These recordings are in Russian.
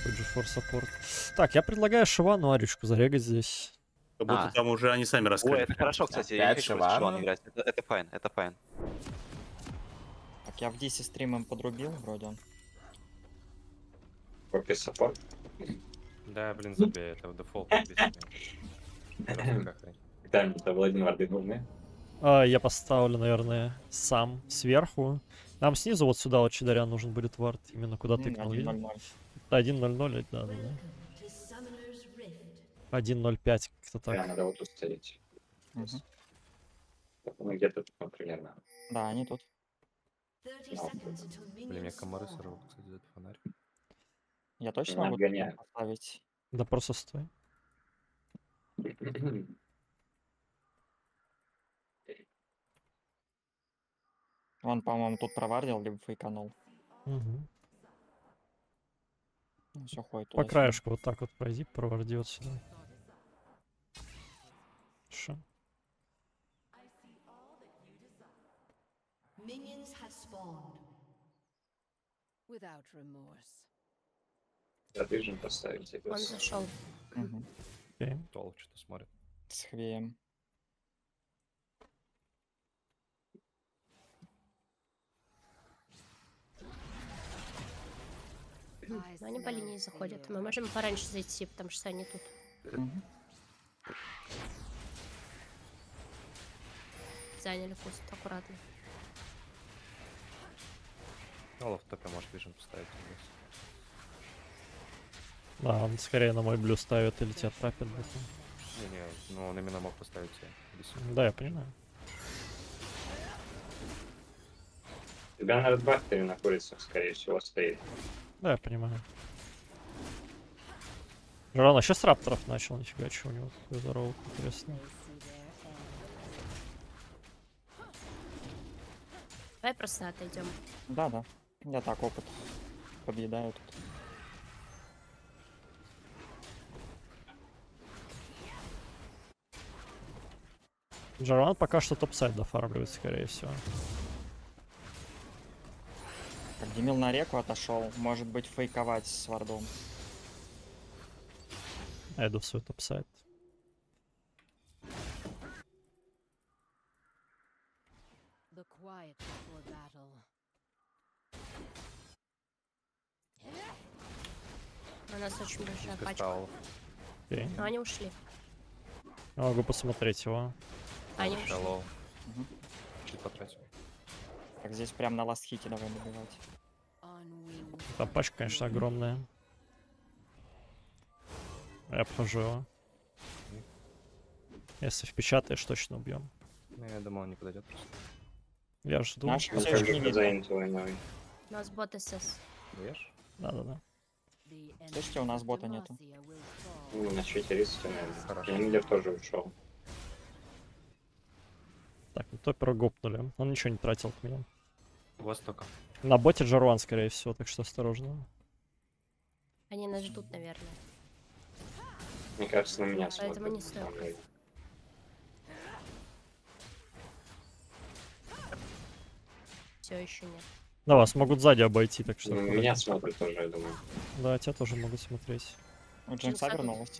Такой GeForce саппорт. Так, я предлагаю Шивану Аричку зарегать здесь. Как будто там уже они сами Ой, раскрыли. это хорошо, кстати. Я не Опять хочу против Шивана Шивана? играть. Это файн, это файн. Так, я в Дисе стримом подрубил, вроде он. Попи саппорт. Да, блин, забей, это в дефолт. Там это Владимир нужны. Я поставлю, наверное, сам сверху. Нам снизу вот сюда вот Чидарян нужен будет вард. Именно куда тыкнул. 1-0-0. 1.00, да. 1.05 как-то Да, так. надо вот тут стоять. Мгм. Ну, где-то тут, примерно. Да, они тут. Блин, мне комары сорвут, кстати, за этот фонарь. Я точно Ну, могу отгоняю. поставить. Да просто стой. Он, по-моему, тут провардил, либо фейканул. Мгм. Ну, все ходит По туда. краешку вот так вот пройди, проварди вот сюда. Хорошо. Задвижем поставить. Он зашел. Угу. Окей. Толк что-то смотрит. С хвеем. Но они по линии заходят. Мы можем пораньше зайти, потому что они тут. Мгм. Заняли куст аккуратно. Олаф в топе может вижен поставить. Да, он скорее на мой блю ставит или тебя трапит. Не-не, ну он именно мог поставить тебя. Да, я понимаю. Тебя на редбастере на курицах, скорее всего, стоит. Да, я понимаю. Рано еще с рапторов начал, нифига, что у него такой здоровый, интересно. Давай просто отойдем. Да, да. Я так опыт подъедаю тут. Джарван пока что топ-сайд дофармливает, скорее всего. Так, Демил на реку отошел. Может быть, фейковать с вардом. Я иду в свой топ-сайд. У нас очень большая Ты пачка. стал. Окей. Но они ушли. Я могу посмотреть его. Они ушли. Шалоу. Мгм. Чуть потратил. Так, здесь прям на ласт-хите давай добивать. Там пачка, конечно, огромная. Я обхожу его. Если впечатаешь, точно убьем. Ну, я думал, он не подойдет просто. Я жду. Наш Ну, все как еще не же видно. заинтовый новый. У нас бот СС. Даешь? Да-да-да. Слышите, у нас бота нету. Ну, на счете риска, наверное. Хорошо. Лидер тоже ушел. Так, ну топера гопнули. Он ничего не тратил от меня. У вас только. На боте Джарван, скорее всего, так что осторожно. Они нас ждут, наверное. Мне кажется, на меня Поэтому не смотрят. стоит. Все еще нет. Да, вас могут сзади обойти, так что... Ну, аккуратнее. меня смотрят тоже, я думаю. Да, тебя тоже могут смотреть. У Джинкса вернулась.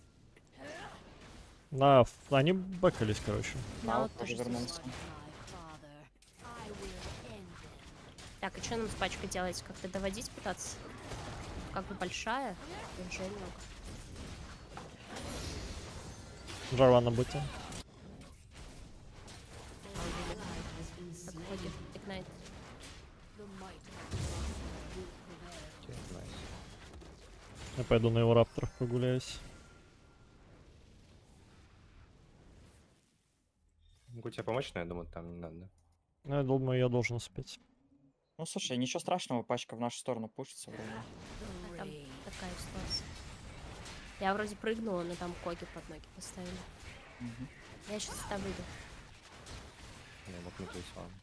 Да, они бэкались, короче. Да, вот тоже тоже вернулся. здесь. Так, и что нам с пачкой делать? Как-то доводить пытаться? Как бы большая, уже много. Джарван на боте. Подходит, игнайт. Окей, найс. Я пойду на его рапторах прогуляюсь. Могу тебе помочь, но я думаю, там не надо, да? Ну, я думаю, я должен успеть. Ну, слушай, ничего страшного, пачка в нашу сторону пушится вроде. А там такая ситуация. Я вроде прыгнула, но там коги под ноги поставили. Мгм. Я сейчас сюда выйду. Я мог не плыть, ладно.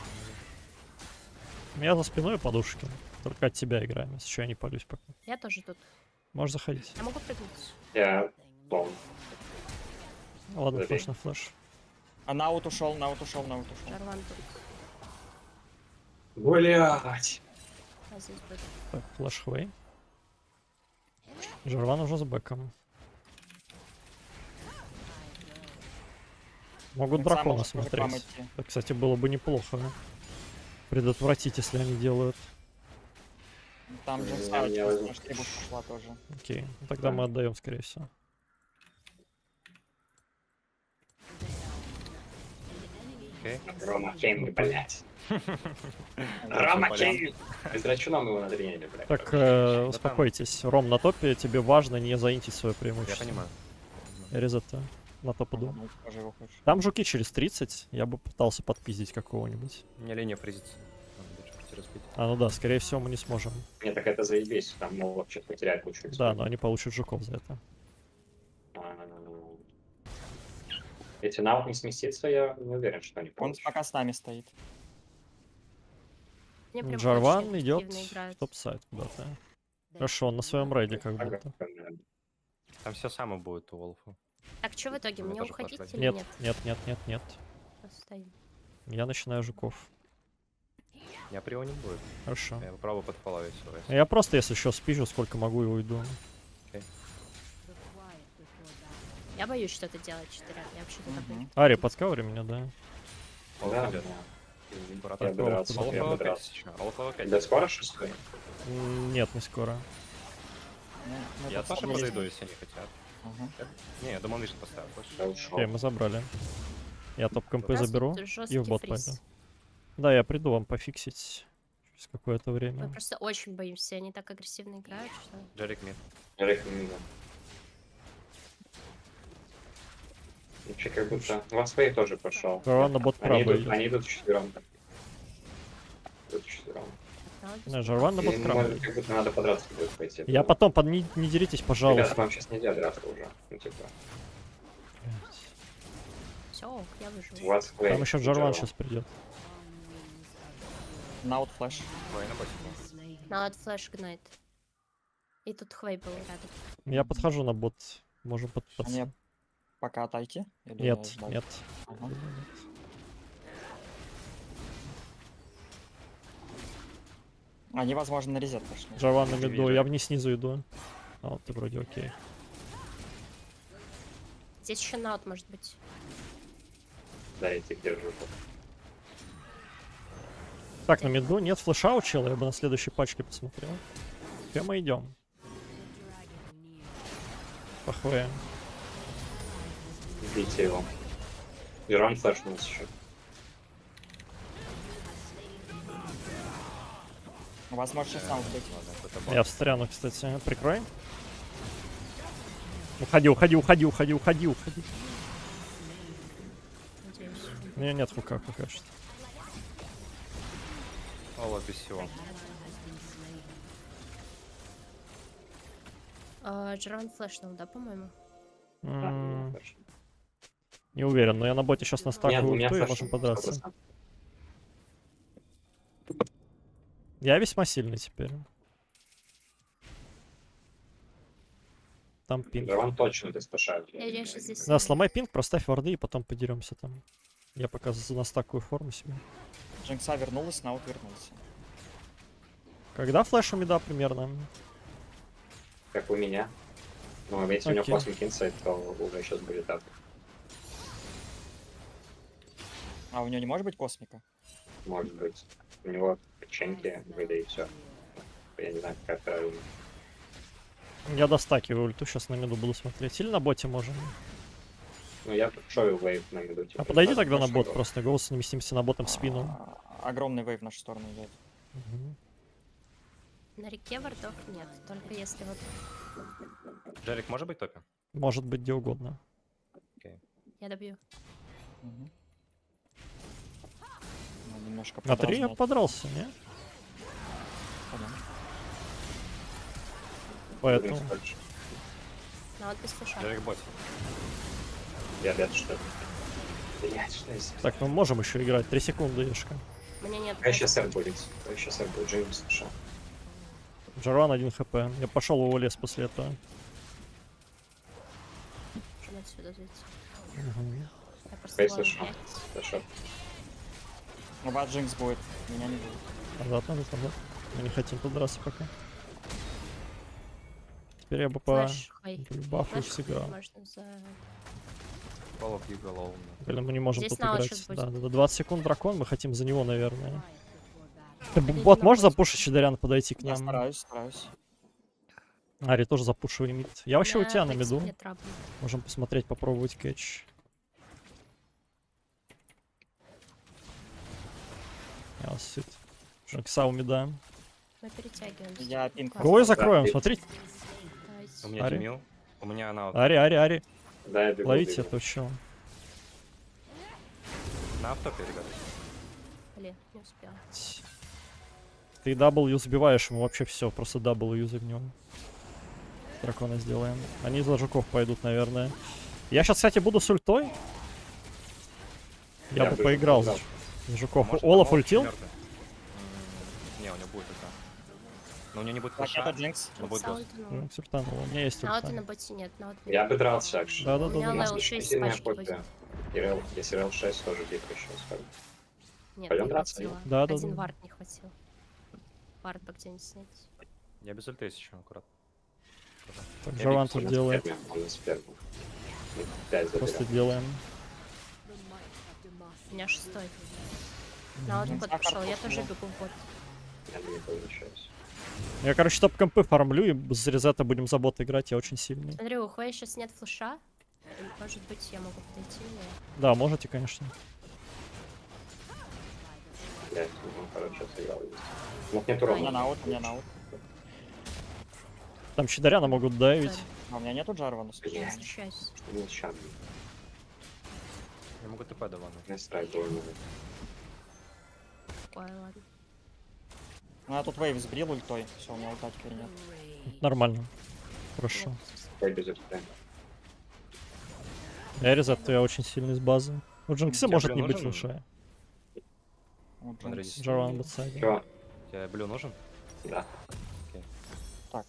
У меня за спиной подушки. Только от тебя играем, если что, я не палюсь пока. Я тоже тут. Можешь заходить. Я могу прыгнуть? Я пол. Ладно, Забей. флеш на флеш. А наут ушел, наут ушел, наут ушел. Жарван тут. Блять! А здесь будет. Так, флеш хвей. Джарван уже с бэком. Могут Инца дракона может уже к вам смотреть. идти. Это, кстати, было бы неплохо. Предотвратить, если они делают. Там же Я не возьму. трибушка пошла тоже. Окей, ну тогда мы отдаем, скорее всего. Окей. Рома Кейн, блядь. Рома Рома Кейн! Из драчуном его надренили, блядь. Так, там- успокойтесь. Ром, на топе тебе важно не заинтить свое Я преимущество. понимаю. Резета на топ иду. Ну, тоже его хочешь. Там жуки через 30, я бы пытался подпиздить какого-нибудь. У меня линия фризится. Надо будет прийти разбить. А, ну да, скорее всего мы не сможем. Не, так это заебись, там могут что-то потерять кучу. Да, но они получат жуков за это. Если навык не сместится, я не уверен, что они Он получат. пока с нами стоит. Мне прям Джарван очень идет активно играют. в топ-сайт куда-то. Хорошо, он на своем рейде как Ага, будто. Там все самое будет у Волфа. Так, что в итоге? Мне Мне тоже уходить хватает. или Нет, нет? нет, нет, нет, нет. Оставим. Я начинаю жуков. Я при его не будет. Хорошо. Я попробую подфоловить его. если- Я просто, если еще спижу, сколько могу и уйду. Я боюсь что-то делать 4. Я вообще туда Мгм. Ари, подскаври меня, да. Волф Да, идет. да. Аккуратно. Я бы драться, Волф я бы Волф драться. сейчас. Волф опять. Да скоро шестой? Нет, не скоро. Ну, мы Я тут тоже собрались. подойду, если они хотят. Ага. Не, я думал, Миша поставил. Я ушел. Окей, мы забрали. Я топ-компы У нас заберу тут и жесткий в бот фриз. пойду. Да, я приду вам пофиксить через какое-то Мы время. просто очень боимся, они так агрессивно играют, что... Джерик мид. Рейх не видно. Вообще как будто... Ванспей тоже пошел. Джарван на бот крабы идет. Они идут вчетвером. Идут вчетвером. Не, Джарван на бот И, крабы может, идет. как будто надо подраться будет пойти. Я потом, не деритесь, Ребята, пожалуйста. вам сейчас нельзя драться уже. Ну, типа, Все, я у выживу. вас Там еще Джарван сейчас придет. Наут флэш. Ой, на боте. Надо флэш гнайт. И тут Хвей был рядом. Я подхожу на бот. Можем А подпаться. мне пока отойти? Или Нет, ждать? нет. Ага. Они, возможно, на резет пошли. Джарван на Не миду, вижу. я вниз снизу иду. А вот ты вроде окей. Здесь еще наут может быть. Да, я тебя держу. Так, на миду нет флеша у чела, я бы на следующей пачке посмотрел. Где мы идем? Похуя. Бейте его. Иран флешнулся еще. У вас может сейчас наут быть. Ладно, какой-то бот. Я встряну, кстати. Прикрой. Уходи, уходи, уходи, уходи, уходи, уходи. Надеюсь. У меня нет хука пока что. Олаф без всего. Джерон флешнул, да, по-моему? Не уверен, но я на боте сейчас Нет, настакаю у меня ульту и флеш можем подраться. 100%. Я весьма сильный теперь. Там пинг. Иран точно ты спасаешь. Я сейчас здесь... Да, сломай пинг, проставь варды и потом подеремся там. Я пока настакую форму себе. Джинкса вернулась, наут вернулся. Когда флеш у мида примерно? Как у меня. Ну, а если у него Окей. космик инсайт, то уже сейчас будет так. А у него не может быть космика? Может быть. У него печеньки были и все. Я не знаю, как это... Я достакиваю ульту, сейчас на миду буду смотреть. Или на боте можем. Ну, я шою вейв на виду. Типа, А подойди тогда на пошел. бот, просто голос сместимся на ботом в спину. Огромный вейв в нашу сторону идет. Мгм. На реке вардов нет, только если вот Джерик может быть топе? Может быть где угодно. я добью. Мгм. Надо немножко На 3 я подразнять. подрался, не? Понятно. Поэтому. Наут без флеша. Джерик бот. Я бед, что ли? Блять, что есть? Так, мы можем еще играть. 3 секунды, Ешка. Мне нет... А сейчас R будет. А сейчас R будет. Джеймс слушал. Джарван 1 хп. Я пошел в его лес после этого. Можем отсюда зайти. Мгм. Я просто Фейс ловлю слышал. пять. Хорошо. У вас Джинкс будет, меня не будет. Назад надо, назад. Мы не хотим подраться пока. Теперь я бы по Флэш, хай. бафу Флэш сыграл. можно за... Полов и голов. Блин, мы не можем Здесь тут наут играть. щас Да, будет. да, 20 секунд дракон, мы хотим за него, наверное. Ты, бот, можешь запушить Щедарян, подойти к Я нам? стараюсь. Ари тоже запушивай мид. Я вообще у тебя на миду. Нет, трапу. Можем посмотреть, попробовать кэч. Я сыт. Джакса у мида. Мы перетягиваемся. Я пинг. Классно. Голой закроем, Да, смотрите. Давайте. У меня Ари. Демил. У меня она Ари. Да, я бегу. Ловите бегу. это чё. на автопе, ребята. Блин, не успел. Ты W сбиваешь ему вообще все, просто W загнем. Дракона сделаем. Они за жуков пойдут, наверное. Я сейчас, кстати, буду с ультой. Я бы бы поиграл поиграл. за жуков. Может, Олаф Олаф ультил? мёртвый? Не, у него будет это. Но у него не будет Так, флеша. это Джинкс. но будет гост. Ну, сертануло. У меня есть На ауте ульта. на боте нет, на ауте Я бы дрался также. Да. У меня У нас левел очень 6 сильная пачки копия. будет. Если рел 6, тоже дико еще скажу. Нет, Пойдем не драться, хватило. Да, да, Один да. вард не хватил. Вард бы где-нибудь снять. Я без ульты, если еще аккуратно. Так, Я Джован биг тут Он делает. на сперму. 5 Просто заберем. делаем. У меня 6. На аут бот пошел, я тоже бегу в бот. Я не получаюсь. Я, короче, топ-компы фармлю, и с резета будем за бота играть, я очень сильный. Смотри, у Хуэй сейчас нет флеша. Может быть, я могу подойти. но- Да, можете, конечно. Блять, ну, короче, сыграл. Ну, нет У урона. меня наут, у меня наут. Там Щедаряна могут давить. А у меня нету Джарвана, скажи. Я встречаюсь. Ну, ща, Я могу ТП давать. не страйк должен быть. Ой, ладно. Ну я тут вейв сбрил ультой. Все, у меня ульта теперь нет. Нормально. Хорошо. Ой, без ультра. Я резет, то я очень сильный с базы. У Джинкса Тебе может блин не быть нужен? флеша. Вот Смотри, Джинкс. здесь. Джован бутсайд. Чё? Тебе блю нужен? Да. Так.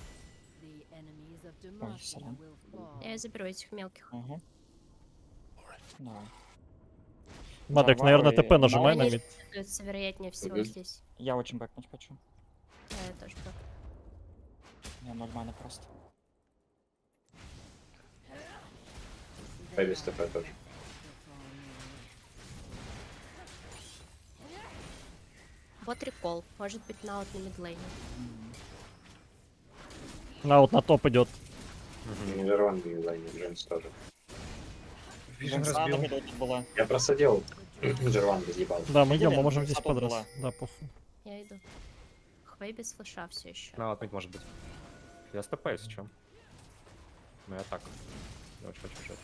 Ой, сорян. Я заберу этих мелких. Угу. Давай. Мадрик, Джарван наверное, и ТП нажимай на Они мид. становятся вероятнее всего Мгм. здесь. Я очень бэкнуть хочу. Да, я тоже так. У меня 0 маны просто. Ой, без ТП тоже. Вот рекол. Может быть, на аут на мидлейне. На вот на топ идет. Нидерланд не лайнер, Джеймс тоже. Вижен Джинкса на разбил. миду тут была. Я просадил. Джерван безъебал. Да, мы идем, Видели? мы можем здесь Потом подраться. Да, похуй. Я иду. Хвей без флеша все еще. На вот мид может быть. Я с ТП, если чё. Ну я так. Я очень хочу жать.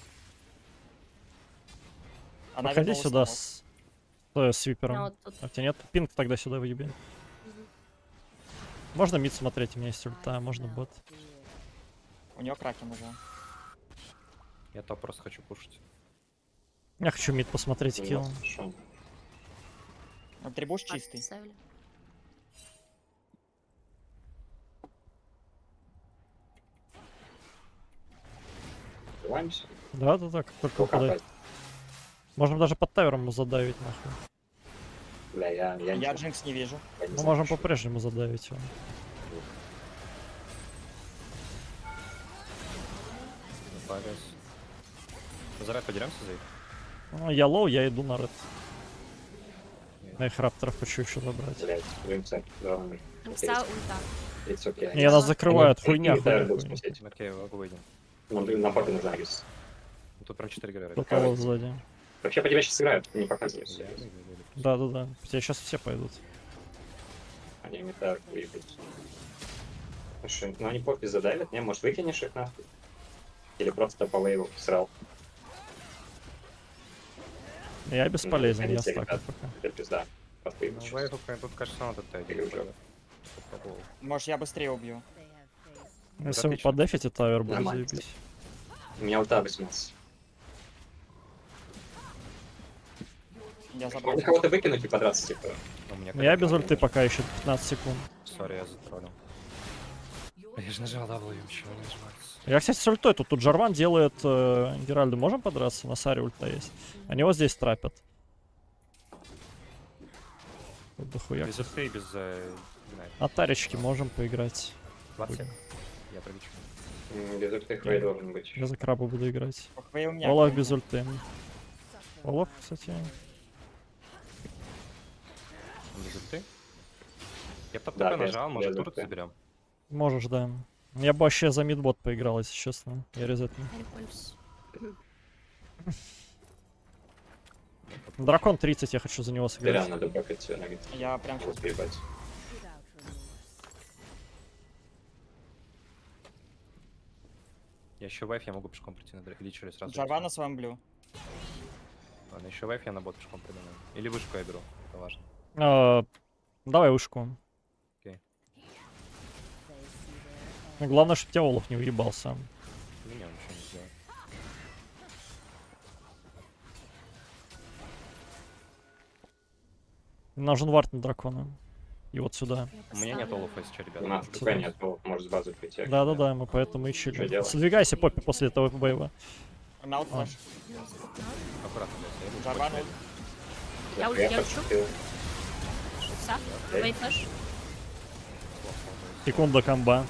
Она Подходи вернулась сюда на с На свипером. вот тут. А у тебя нет? Пинг тогда сюда выеби. Мгм. Можно мид смотреть, у меня есть ульта, можно бот. вот. У нее кракен уже. Я топ просто хочу пушить. Я хочу мид посмотреть килл. Хорошо. Трибуш Арт чистый. поставили. Открываемся. Да, как только подать. Можем даже под тавером ему задавить, нахуй. Бля, я Я Джинкс не вижу. я не Мы знаю, можем что- по-прежнему задавить его. Запалюсь. За рейд подеремся за их? Ну, я лоу, я иду на ред. На их рапторов хочу еще забрать. Блять, Джеймса, да, Джинкса ульта. it's okay. Не, нас закрывают, Они- хуйня, они хуйня, будут хуйня. спасить. Окей, могу выйдем. Ну, на попе нужна агресс. Ну, тут прям 4 героя. Кто кого сзади. Вообще по тебе сейчас играют, не показываются. Да. Тебя сейчас все пойдут. Они не так выебут. Слушай, ну они попе задавят, не? Может выкинешь их нахуй? Или просто по вейву срал? Я бесполезен, они я все стакаю ребят. пока. Это пизда. Просто Ну, выебут сейчас. вейву, тут, кажется, надо тайги. Или уже. Попробовал. Может, я быстрее убью. Если вы отлично. подефите тавер, будет Нормально. заебись. У меня ульта 18. Я забрал. Можно кого-то выкинуть и подраться, типа. Ну, у меня Я без коннект. ульты пока еще 15 секунд. Сори, я затроллил. Я же нажал W, чего не нажимается. Я, кстати, с ультой. Тут Джарван делает Геральду. Можем подраться? На Саре ульта есть. Они вот здесь трапят. Тут дохуя. Без ульты и без... Игнайт. На таречке можем поиграть. 20. Я пролечу. Без ульты Хвей должен быть. Я за краба буду играть. Хвей у меня. Олаф Хвей. без ульты. Олаф, кстати. Он без ульты? Я бы топ Да, ТП без- нажал, может без турт ульты. заберем. Можешь, да. Я бы вообще за мидбот поиграл, если честно. Я резетну. Импульс. Дракон 30, я хочу за него сыграть. Реально надо бакать на мид. Я прям сейчас. Успевать. Я еще вайф, я могу пешком прийти на дрейк. Или через сразу. Джарван на своем блю. Ладно, еще вайф, я на бот пешком приду. Или вышку я беру, это важно. Давай ушку. Окей. Ну, главное, чтобы тебя Олаф не уебался. Или не, он ничего не сделает. Нужен вард на дракона. И вот сюда. У меня нет олуфа, если что, У ребята. нас ТП нет, может с базы прийти. Да-да-да, мы поэтому и Что чили. делать? Сдвигайся, Поппи, после этого бейва. Мелт флэш. Аккуратно, блядь, я иду. Джарван очень ульт. Я ульт, я учу. Са. Твои флеш. Секунда комба.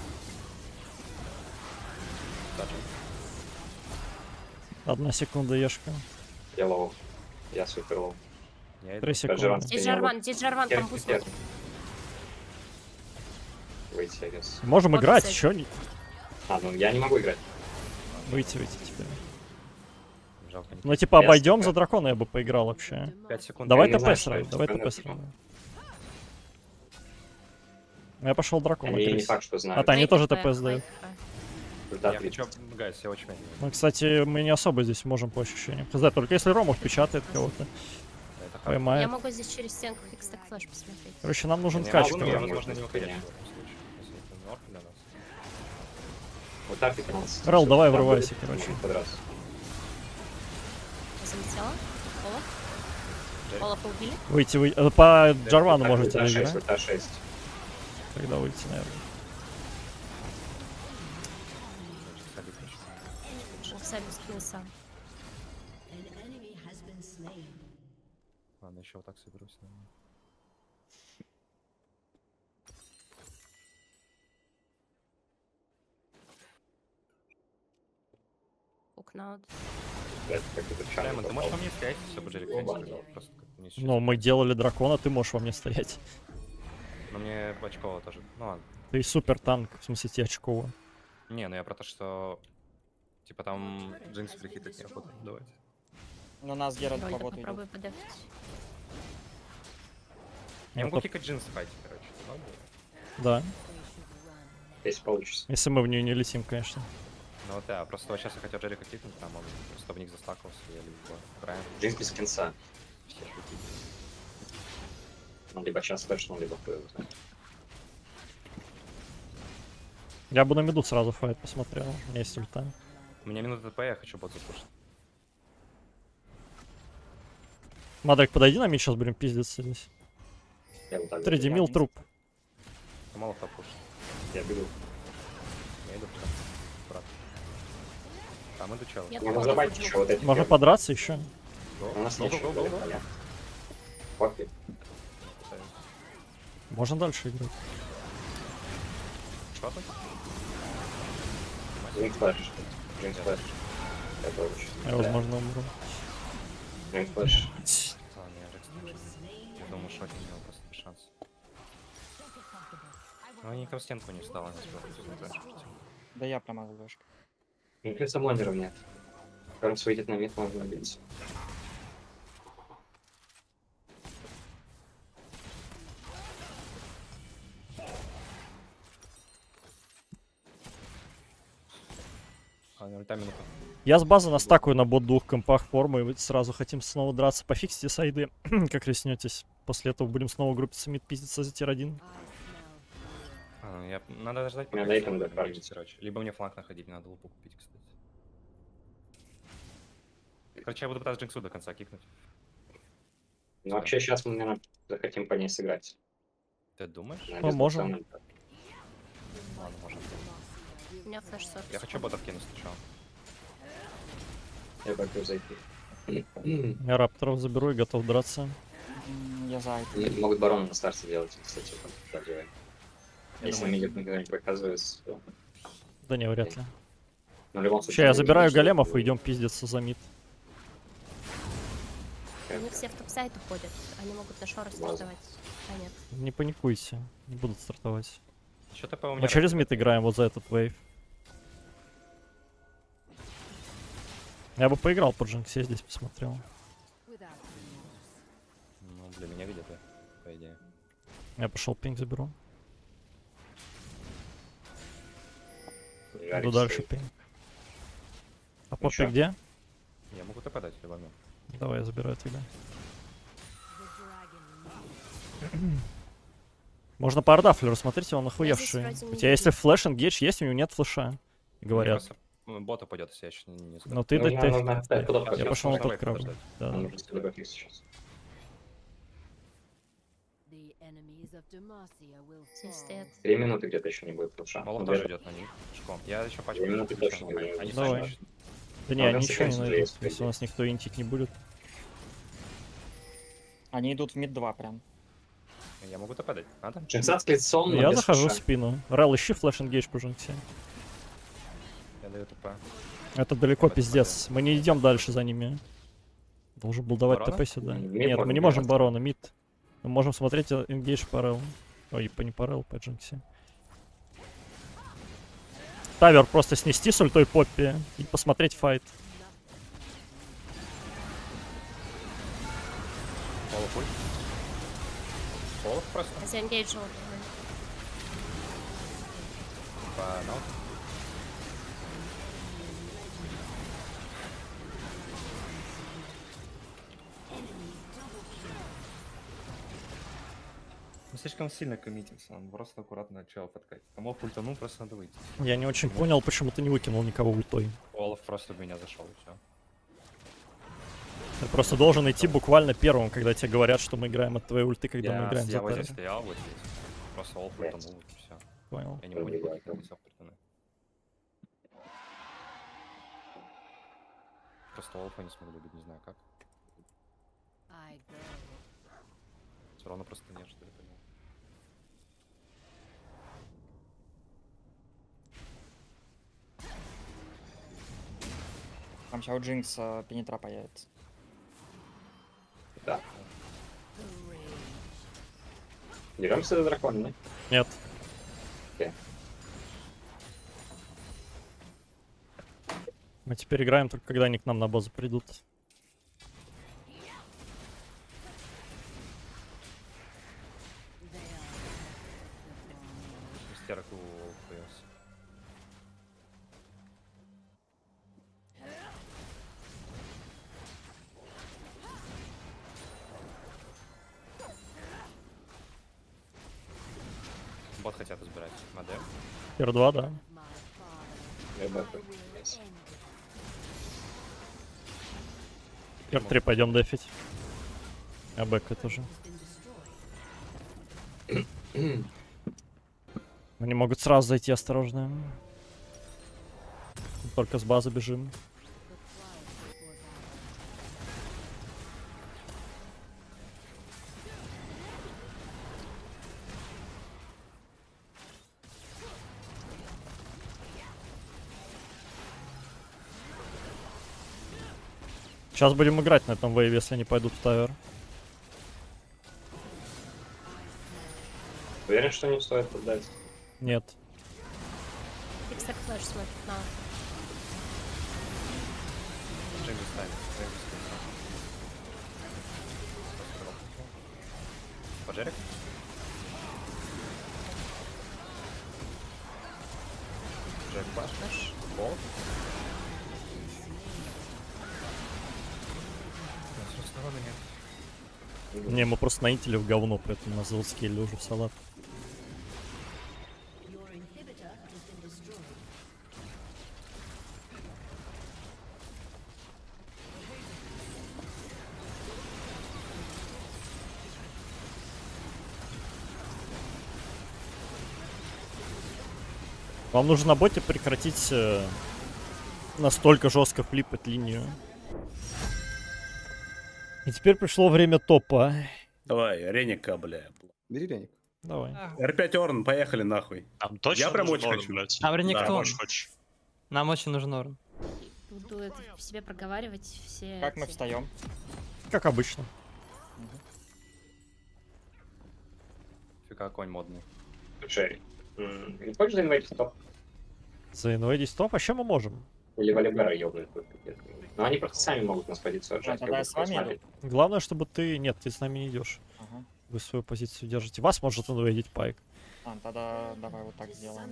медленно. 1 секунда ешка. Я лоу. Я супер лоу. Я иду. 3 секунды. Джарван. Здесь Жарван, там буст. Выйти, я guess. Можем Вот играть, цель. чё? Не... А, ну я не могу играть. Выйти теперь. Жалко, не Ну, типа, Ясно, обойдем да. за дракона, я бы поиграл вообще. 5 секунд. Давай Я не ТП знаю, сразу, что давай это, ТП но сразу. Я пошел дракона Они не крестить. факт, что знают. А, они тоже Твои ТП сдают. Результат Я видно. хочу... Гайс, я очень медленно. Ну, кстати, мы не особо здесь можем по ощущениям. Хз, только если Рома впечатает кого-то, Это как? Я поймает. могу здесь через стенку фикстек флеш посмотреть. Короче, нам нужен Я кач. могу, но короче. я, короче. возможно, не Можно выходить в сказать. этом случае, если это норм для нас. Вот так и 15. Рел, давай Там врывайся, будет, короче. может, подраться. Залетела. Олафа убили. Выйти. По Джарвану Ульта можете 6, играть. ульта 6. Тогда выйти, наверное. Сами скинул сам. Ладно, еще вот так соберусь. Наверное. Укнаут. Это как это чайно Даймонд, ты попал. можешь по мне стоять, все бы Джерри просто как мне сейчас. Но мы делали дракона, ты можешь во мне стоять. Но мне очково тоже. Ну ладно. Ты супер танк, в смысле, тебе очково. Не, ну я про то, что... Типа там Джинкс прихитать неохота. Давайте. Но нас Геральт по Рольда боту идет. попробую подефать. Я Ну, могу топ- кикать Джинс в файте, короче. Могу. Да. Если получится. Если мы в нее не летим, конечно. Ну вот да, просто вот сейчас я хотел Джерика кикнуть, там он просто в них застакался, я либо Брайан, Джинс без кинца. все такие. Он либо сейчас флешнул, либо хуй его знает. Я бы на миду сразу файт посмотрел. У меня есть ульта. У меня минута ТП, я хочу бот запушить. Мадрик, подойди на мид, сейчас будем пиздиться здесь. Я вот так 3 делаю. мил труп. Ты мало кто пушит. Я бегу. Я иду прям. Брат. Там иду чел. Нет, Можно Олафа забать убил. еще вот эти. Можно геры. подраться еще. У нас Го, нет го, го, го, го. еще. Поппи. Можно дальше играть. Что там? Джинс флэш. Джинс флэш. Я получу. Я, возможно, умру. Джинс флэш. Ладно, я Джекс не ушел. Я думаю, шотик у него просто без шансов. Ну, они никого в стенку не встал, они просто Да я промазал дошку. Мне кажется, блондеров нет. Кажется, выйдет на мид, можно биться. Ладно, ульта минута. Я с базы настакаю на бот 2 компах формы, и мы сразу хотим снова драться. Пофиксите сайды, как реснетесь. После этого будем снова группиться мид пиздиться за тир 1. Надо ждать, Мне пока дай там Ксенон дофармить. будет, короче. Либо мне фланг находить, мне надо лупу купить, кстати. Короче, я буду пытаться Джинксу до конца кикнуть. Ну, вообще, сейчас мы, наверное, захотим по ней сыграть. Ты думаешь? На Ну, можем. безнациональном. Ладно, можем. У меня флеш 40. Я хочу ботов кинуть сначала. Я хочу зайти. Я рапторов заберу и готов драться. Я за это. Они могут барона на старте делать, кстати, поддерживаем. Я Если думаю, мидик никогда не показывается, то... Да не, вряд ли. Но в любом случае... Че, я они забираю видят, что- големов и идем пиздиться за мид. Они все в топ-сайт уходят. Они могут на шоры стартовать. А нет. Не паникуйте, не будут стартовать. Что ТП у меня? Мы через растет. мид играем вот за этот вейв. Я бы поиграл по Джинксе, здесь посмотрел. Ну, для меня где-то, по идее. Я пошел пинг заберу. Ярик Иду дальше стоит. пинг. А поппи чё? где? Я могу ТП дать в любой момент. Давай, я забираю тебя. Можно по Ардафлеру, смотрите, он охуевший. вроде не У тебя если видно. флэш энгейдж есть, у него нет флэша. Мне Говорят. просто, бота пойдет, если я еще не Но ты Нужно- дать нужно отстать, куда Я пойдёт, пошел на нужно тот краб. подождать. Да. Он уже сюда бэкфикс сейчас. Здесь стоят. 3 минуты где-то еще не будет флеша. Молот Ну, тоже берет. идет на них. Пешком. Я еще пачку. Я именно ты включу, точно они говорю. сами Давай. ищут. Да не, А, они он ничего не секвенс найдут, есть, если у нас никто интить не будет. Они идут в мид 2 прям. Я могу ТП дать. Надо? Джинсанский сон, но Я без захожу в флеша. спину. Рел, ищи флэш энгейдж по Джинксе. Я даю ТП. Это далеко, Давайте пиздец. Мы не идем дальше за ними. Должен был давать Барона? ТП сюда. Мид Нет, мы можно не можем делать. барона, мид. Мы можем смотреть энгейдж по Рел. Ой, не по Рел, по Джинксе. Тавер просто снести с ультой Поппи и посмотреть файт. Полуфуль. Полуф просто. Я заэнгейджил. По наут. Он слишком сильно коммитился, он просто аккуратно начал подкатить. Кому пультанул, просто надо выйти. Я не очень понял, почему ты не выкинул никого ультой. Олаф просто в меня зашел и все. Ты просто должен идти буквально первым, когда тебе говорят, что мы играем от твоей ульты, когда мы играем Я за вот здесь Тавер. стоял, вот здесь. Просто Олаф пультанул и все. Понял. Я не могу никуда все пультаны. Просто Олафа не смогу добить, не знаю как. Все равно просто нет, что ли, понял. Там сейчас у Джинкс пенетра появится. Да. Деремся за дракона, да? Нет. Окей. Мы теперь играем только когда они к нам на базу придут. Истерок у Олафа появился. Бот хотят избирать. Модем. Тир 2, да. Я бэкфикс. Есть. Тир 3 пойдем дефить. А бэк тоже. Они могут сразу зайти, осторожно. Только с базы бежим. Сейчас будем играть на этом вейве, если они пойдут в тавер. Уверен, что не стоит отдать? Нет. Икстер флэш смотрит на. Джеймс станет. Джеймс станет. Поджерик? Джек баш. Бол. Не, мы просто наитили в говно, поэтому нас заутскейли уже в салат. Вам нужно на боте прекратить настолько жестко флипать линию. И теперь пришло время топа. Давай, Реника, бля. Бери Реник. Давай. R5 Орн, поехали нахуй. Там точно Я прям нужен очень Орн, хочу. блядь. Там Да, Ренектон. Хочешь. Нам очень нужен Орн. Буду это в себе проговаривать все. Как мы эти- встаем? Как обычно. Фига, конь модный. Слушай, не хочешь заинвайтить топ? Заинвейдить стоп, а что мы можем? Или Валибера ёбнуть? Но они просто сами могут нас позицию отжать. тогда я с вами посмотреть. Главное, чтобы ты... Нет, ты с нами не идешь. Ага. Вы свою позицию держите. Вас может инвейдить Пайк. Тогда давай вот так сделаем.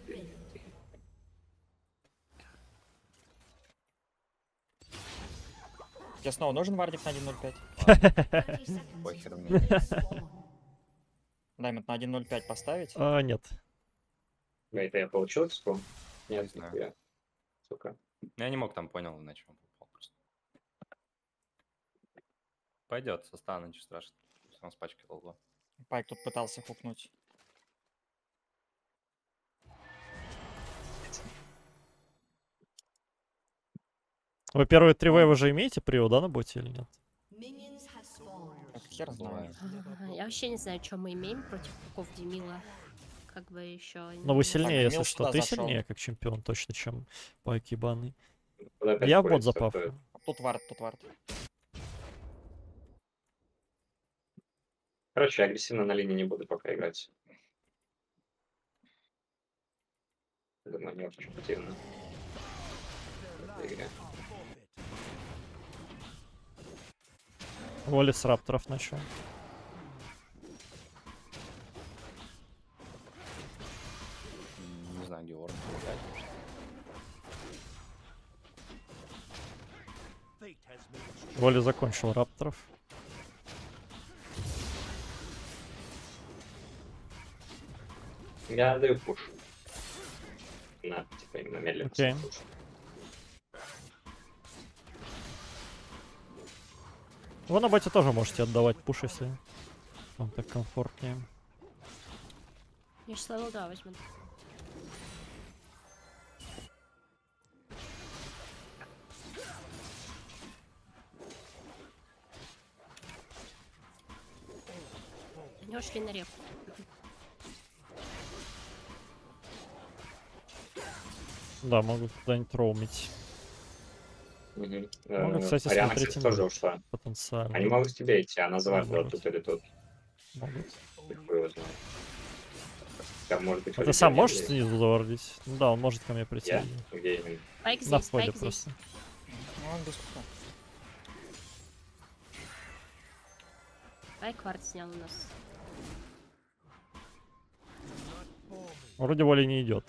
Тебе снова нужен вардик на 1.05? Похер мне. Даймонд на 1.05 поставить? А, нет. Это я получил экспу? Не Нет, знаю. нихуя. Сука. Я не мог там, понял, иначе он попал просто. Пойдет, со стана, ничего страшного. Все с пачки долго. Пайк тут пытался хукнуть. Вы первые 3 вейва же имеете прио, да, на боте или нет? Так, хер знает. Я вообще не знаю, что мы имеем против пуков Демила. Как бы еще. Но вы сильнее, Так, если Демил что. сюда Ты зашел. сильнее, как чемпион, точно, чем Пайк ебаный. Куда опять Я в бот ходится, запафаю. Тут вард, тут вард. Короче, я агрессивно на линии не буду пока играть. Думаю, не очень противно. В этой игре. Воли с рапторов начал. Не знаю, где Орн. Опять, может. Воли закончил рапторов. Я даю пуш. На, типа, именно медленно. Окей. пуш. Вы на боте тоже можете отдавать пуш, если вам так комфортнее. Я сейчас левел 2 возьму. Они ушли на реку. Да, могут куда-нибудь роумить. Мгм. Могут, кстати, Ариана, смотреть кстати, тоже инвайт. ушла. Потенциально. Они могут к тебе идти, она завалит Могут. тут или тут. Могут. Ты хуй его знает. Там может быть... А ты сам Валибер можешь или- снизу завардить? Ну да, он может ко мне прийти. Я? Где именно? Пайк На здесь, входе пайк здесь. просто. Ну, он без хука. Пайк вард снял у нас. Вроде воли не идет.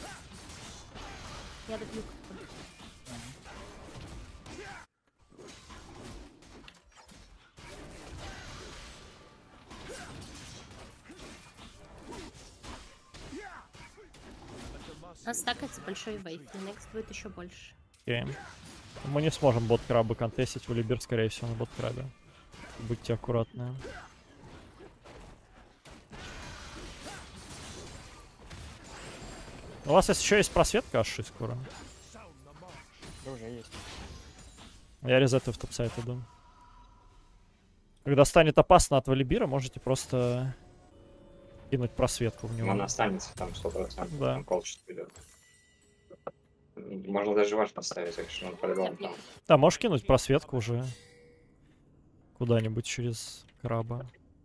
Я добью. У нас стакается большой вейв, и next будет еще больше. Окей. Мы не сможем бот-крабы контестить. Валибер, скорее всего, на бот-крабе. Будьте аккуратны. У вас есть еще есть просветка аж скоро. Да уже есть. Я резетаю в топ-сайт иду. Когда станет опасно от Валибира, можете просто кинуть просветку в него. Она останется там 100%. Да. Там полчаса идет. Можно даже ваш поставить, так что он по-любому там. Да, можешь кинуть просветку уже. Куда-нибудь через краба.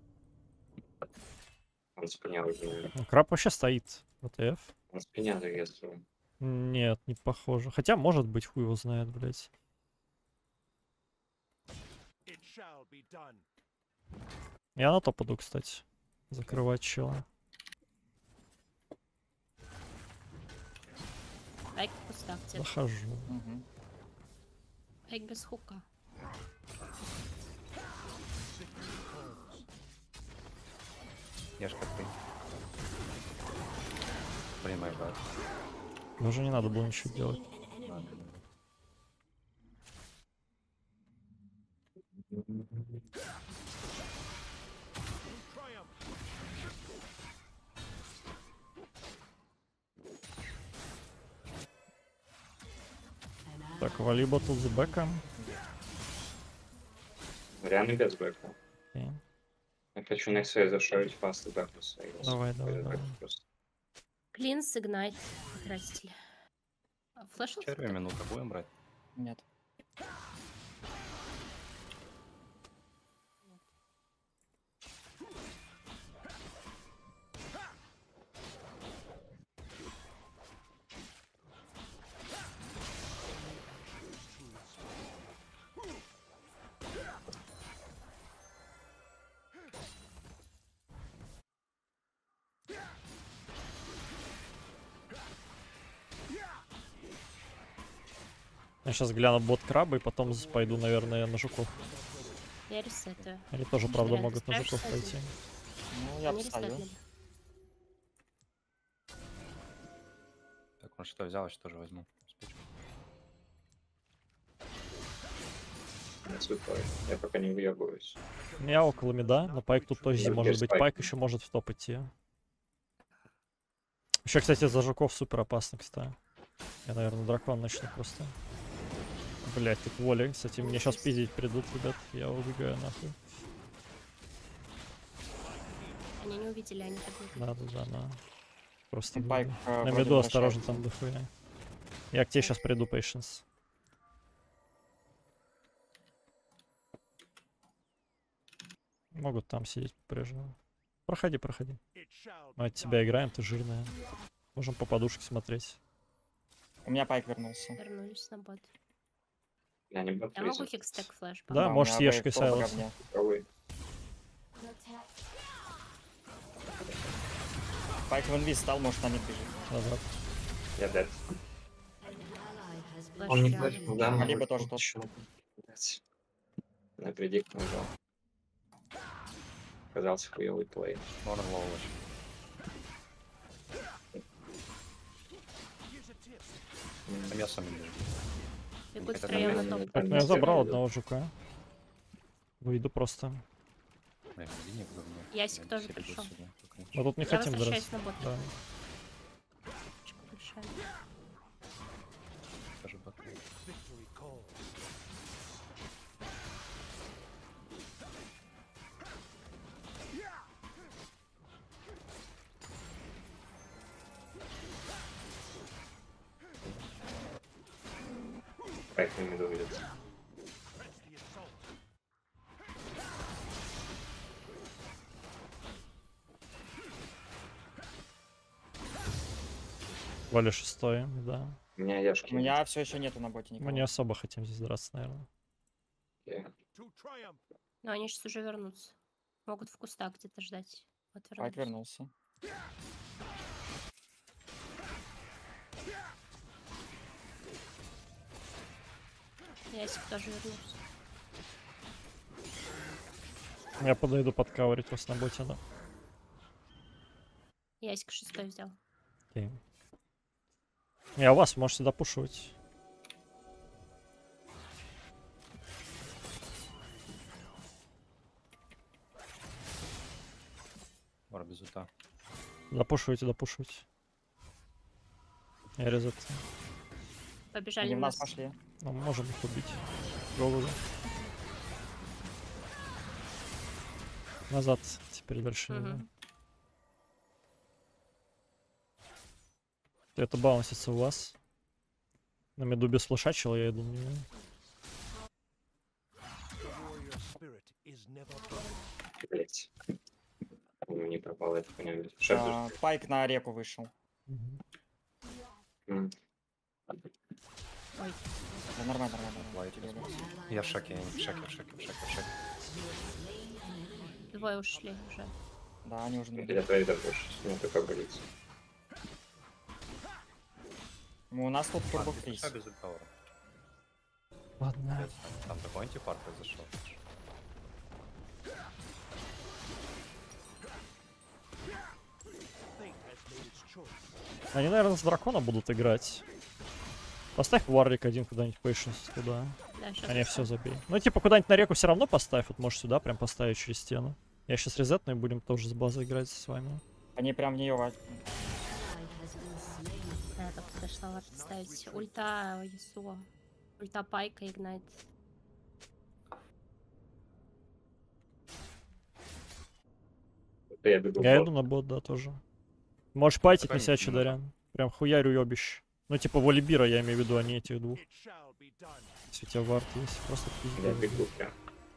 Он спиня уже. Ну, краб вообще стоит. ВТФ. Он спиня если. Нет, не похоже. Хотя, может быть, хуй его знает, блядь. Я на топ иду, кстати. Закрывать чела. Пайк пуста где-то. Захожу. Мгм. Пайк без хука. Я ж как ты. Блин, мой брат. Даже не надо было ничего делать. Так, Валиба тут с бэком. Реально без бэка. Окей. Я хочу на XP зашорить фаст и Darkness. Давай, давай. Клинс, Игнайт потратили. Флешил? Черви минута будем брать? Нет. Я сейчас гляну бот краба и потом пойду, наверное, на жуков. Я ресетаю. Они тоже, правда, Реально, могут на жуков справишься пойти. Ну, я Они встаю. ресетнули. Так, он что взял, я что тоже возьму. Спичку. Я святой. Я пока не въебываюсь. Я около мида, на пайк тут тоже Я может быть. спайк. Пайк еще может в топ идти. Еще, кстати, за жуков супер опасно, кстати. Я, наверное, дракон начну просто. Блять, тут воля. Кстати, мне сейчас пиздить придут, ребят. Я убегаю нахуй. Они не увидели, они так не Да. Просто Пайк, на вроде миду бы осторожно расширяется. там дохуя. Я к тебе сейчас приду, Patience. Могут там сидеть по-прежнему. Проходи. Мы от тебя играем, ты жирная. Можем по подушке смотреть. У меня пайк вернулся. вернулись на бот. Я не буду Я могу фризом. хикстек флэш. Да, у можешь меня с Ешкой вейв турбо Сайлос. говне. Попробуй. Пайк в инвиз стал, может, на мид бежит. Назад. Я дед. Флэш Он не реально. платит, да? А либо тоже тот. На предикт нажал. Оказался хуёвый плей. Норм лоу очень. Там я сам не бежу. Бегут Это втроем на нормально. топ. Так, ну я забрал одного жука. Выйду просто. Эй, иди в говно. Ясик Я тоже все бегу пришел. сюда, только не- Мы тут не Я хотим возвращаюсь драться. на бот. Да. Точка большая. Даже боты. Как на миду выйдет. Валя шестой, да. У меня яшки. У меня все еще нету на боте никого. Мы не особо хотим здесь драться, наверное. нет. Но они сейчас уже вернутся. Могут в кустах где-то ждать. Вот Пайк вернулись. вернулся. Ясик тоже вернулся. Я подойду подкаурить вас на боте, да. Ясик шестой взял. Окей. Я вас можете допушивать. Мора без ульта. Допушивайте. Я резет. Побежали Они в на нас нас. пошли. Ну, можем их убить. Go. Назад. Теперь дальше. не Мгм. знаю. Это балансится у вас. На миду без флешачила, я иду на него. Блять. Не пропала эта хуйня. Шаг Пайк на реку вышел. Мгм. М. Ой, Да нормально. Лайт Тебе, возьму. да. Я в шоке, я в шоке. двое ушли уже. Да, они уже не Я трейдер больше. Мне только болится. У нас тут турбо А, фриз. без ультаура. Ладно. Там такой антипар произошел. Они, наверное, с дракона будут играть. Поставь варрик один куда-нибудь, Patience туда. Да, сейчас. А не, все, забей. Ну, типа, куда-нибудь на реку все равно поставь. Вот можешь сюда прям поставить через стену. Я сейчас резетну и будем тоже с базой играть с вами. Они прям в нее Я только подошла вард ставить. Ульта Ясуо. Ульта Пайка, Игнайт. то я бегу в Я бот. иду на бот, да, тоже. Можешь пайтить на Такой себя, не Чадарян. Прям хуярю ёбищ. Ну, типа, Валибира, я имею в виду, а не этих двух. Если у тебя вард есть, просто Я пиздец. бегу прям.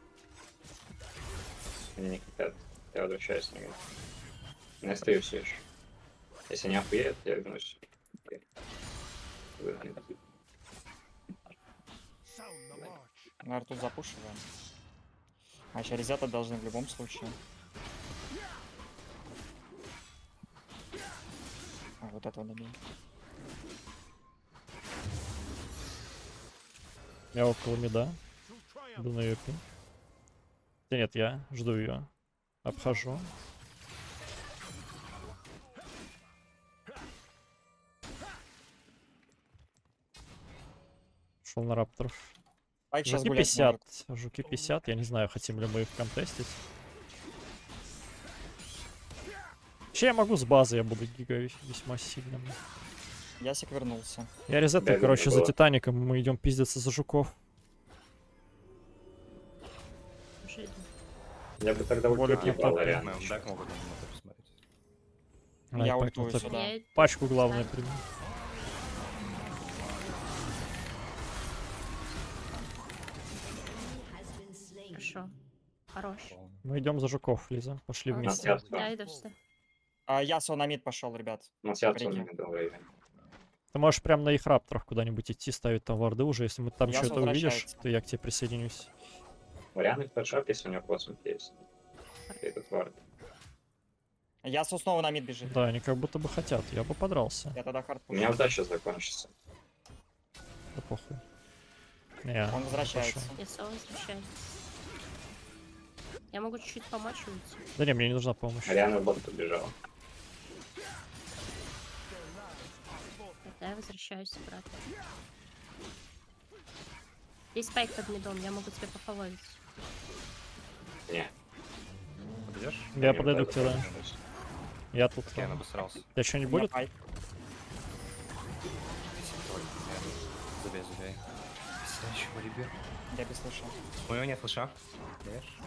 Они не хотят. Я возвращаюсь на мид. Я стою все еще. Если не охуеют, я вернусь. Окей. Выгонят. На арту запушиваем. А еще резета должны в любом случае. А вот этого добей. Я около мида. Иду на ее пин. Да нет, я жду ее. Обхожу. Шел на рапторов. Пайк сейчас Жуки гулять 50. может. Жуки 50. Я не знаю, хотим ли мы их контестить. Вообще я могу с базы, я буду гига весьма сильным. Ясик вернулся. Я резетаю, Да, короче, за было. Титаником. Мы идем пиздиться за жуков. Уже иду. Я бы тогда Воля ульту ебал, Плутока. Ариан. Мы дак могут на минуту посмотреть. Я Ай, ультую вот сюда. Я иду. пачку главное Да. приму. Хорошо. Хорош. Мы идем за жуков, Лиза. Пошли А, вместе. Ясно. Да, иду сюда. Ясо на мид пошел, ребят. У нас я Прикинь. не дал Ариан. Ты можешь прям на их рапторах куда-нибудь идти, ставить там варды уже. Если мы там Ясо что-то увидишь, возвращается. то я к тебе присоединюсь. Вариант их подшап, если у него космос есть. Этот вард. Ясо снова на мид бежит. Да, они как будто бы хотят. Я бы подрался. Я тогда хард У меня удача закончится. Да похуй. Не, Он возвращается. пошел. Я снова возвращаюсь. Я могу чуть-чуть помочь уйти. Да не, мне не нужна помощь. Ариана в бот побежала. Тогда я возвращаюсь обратно. Есть спайк под мидом, я могу тебя пофоловить. Не. Подойдешь? Я не подойду вот к тебе, да. это. Я тут. Я обосрался. Я что-нибудь У меня будет? пайк. Забей, забей. Следующего ребят. Я без слыша. У него нет флеша. Видишь?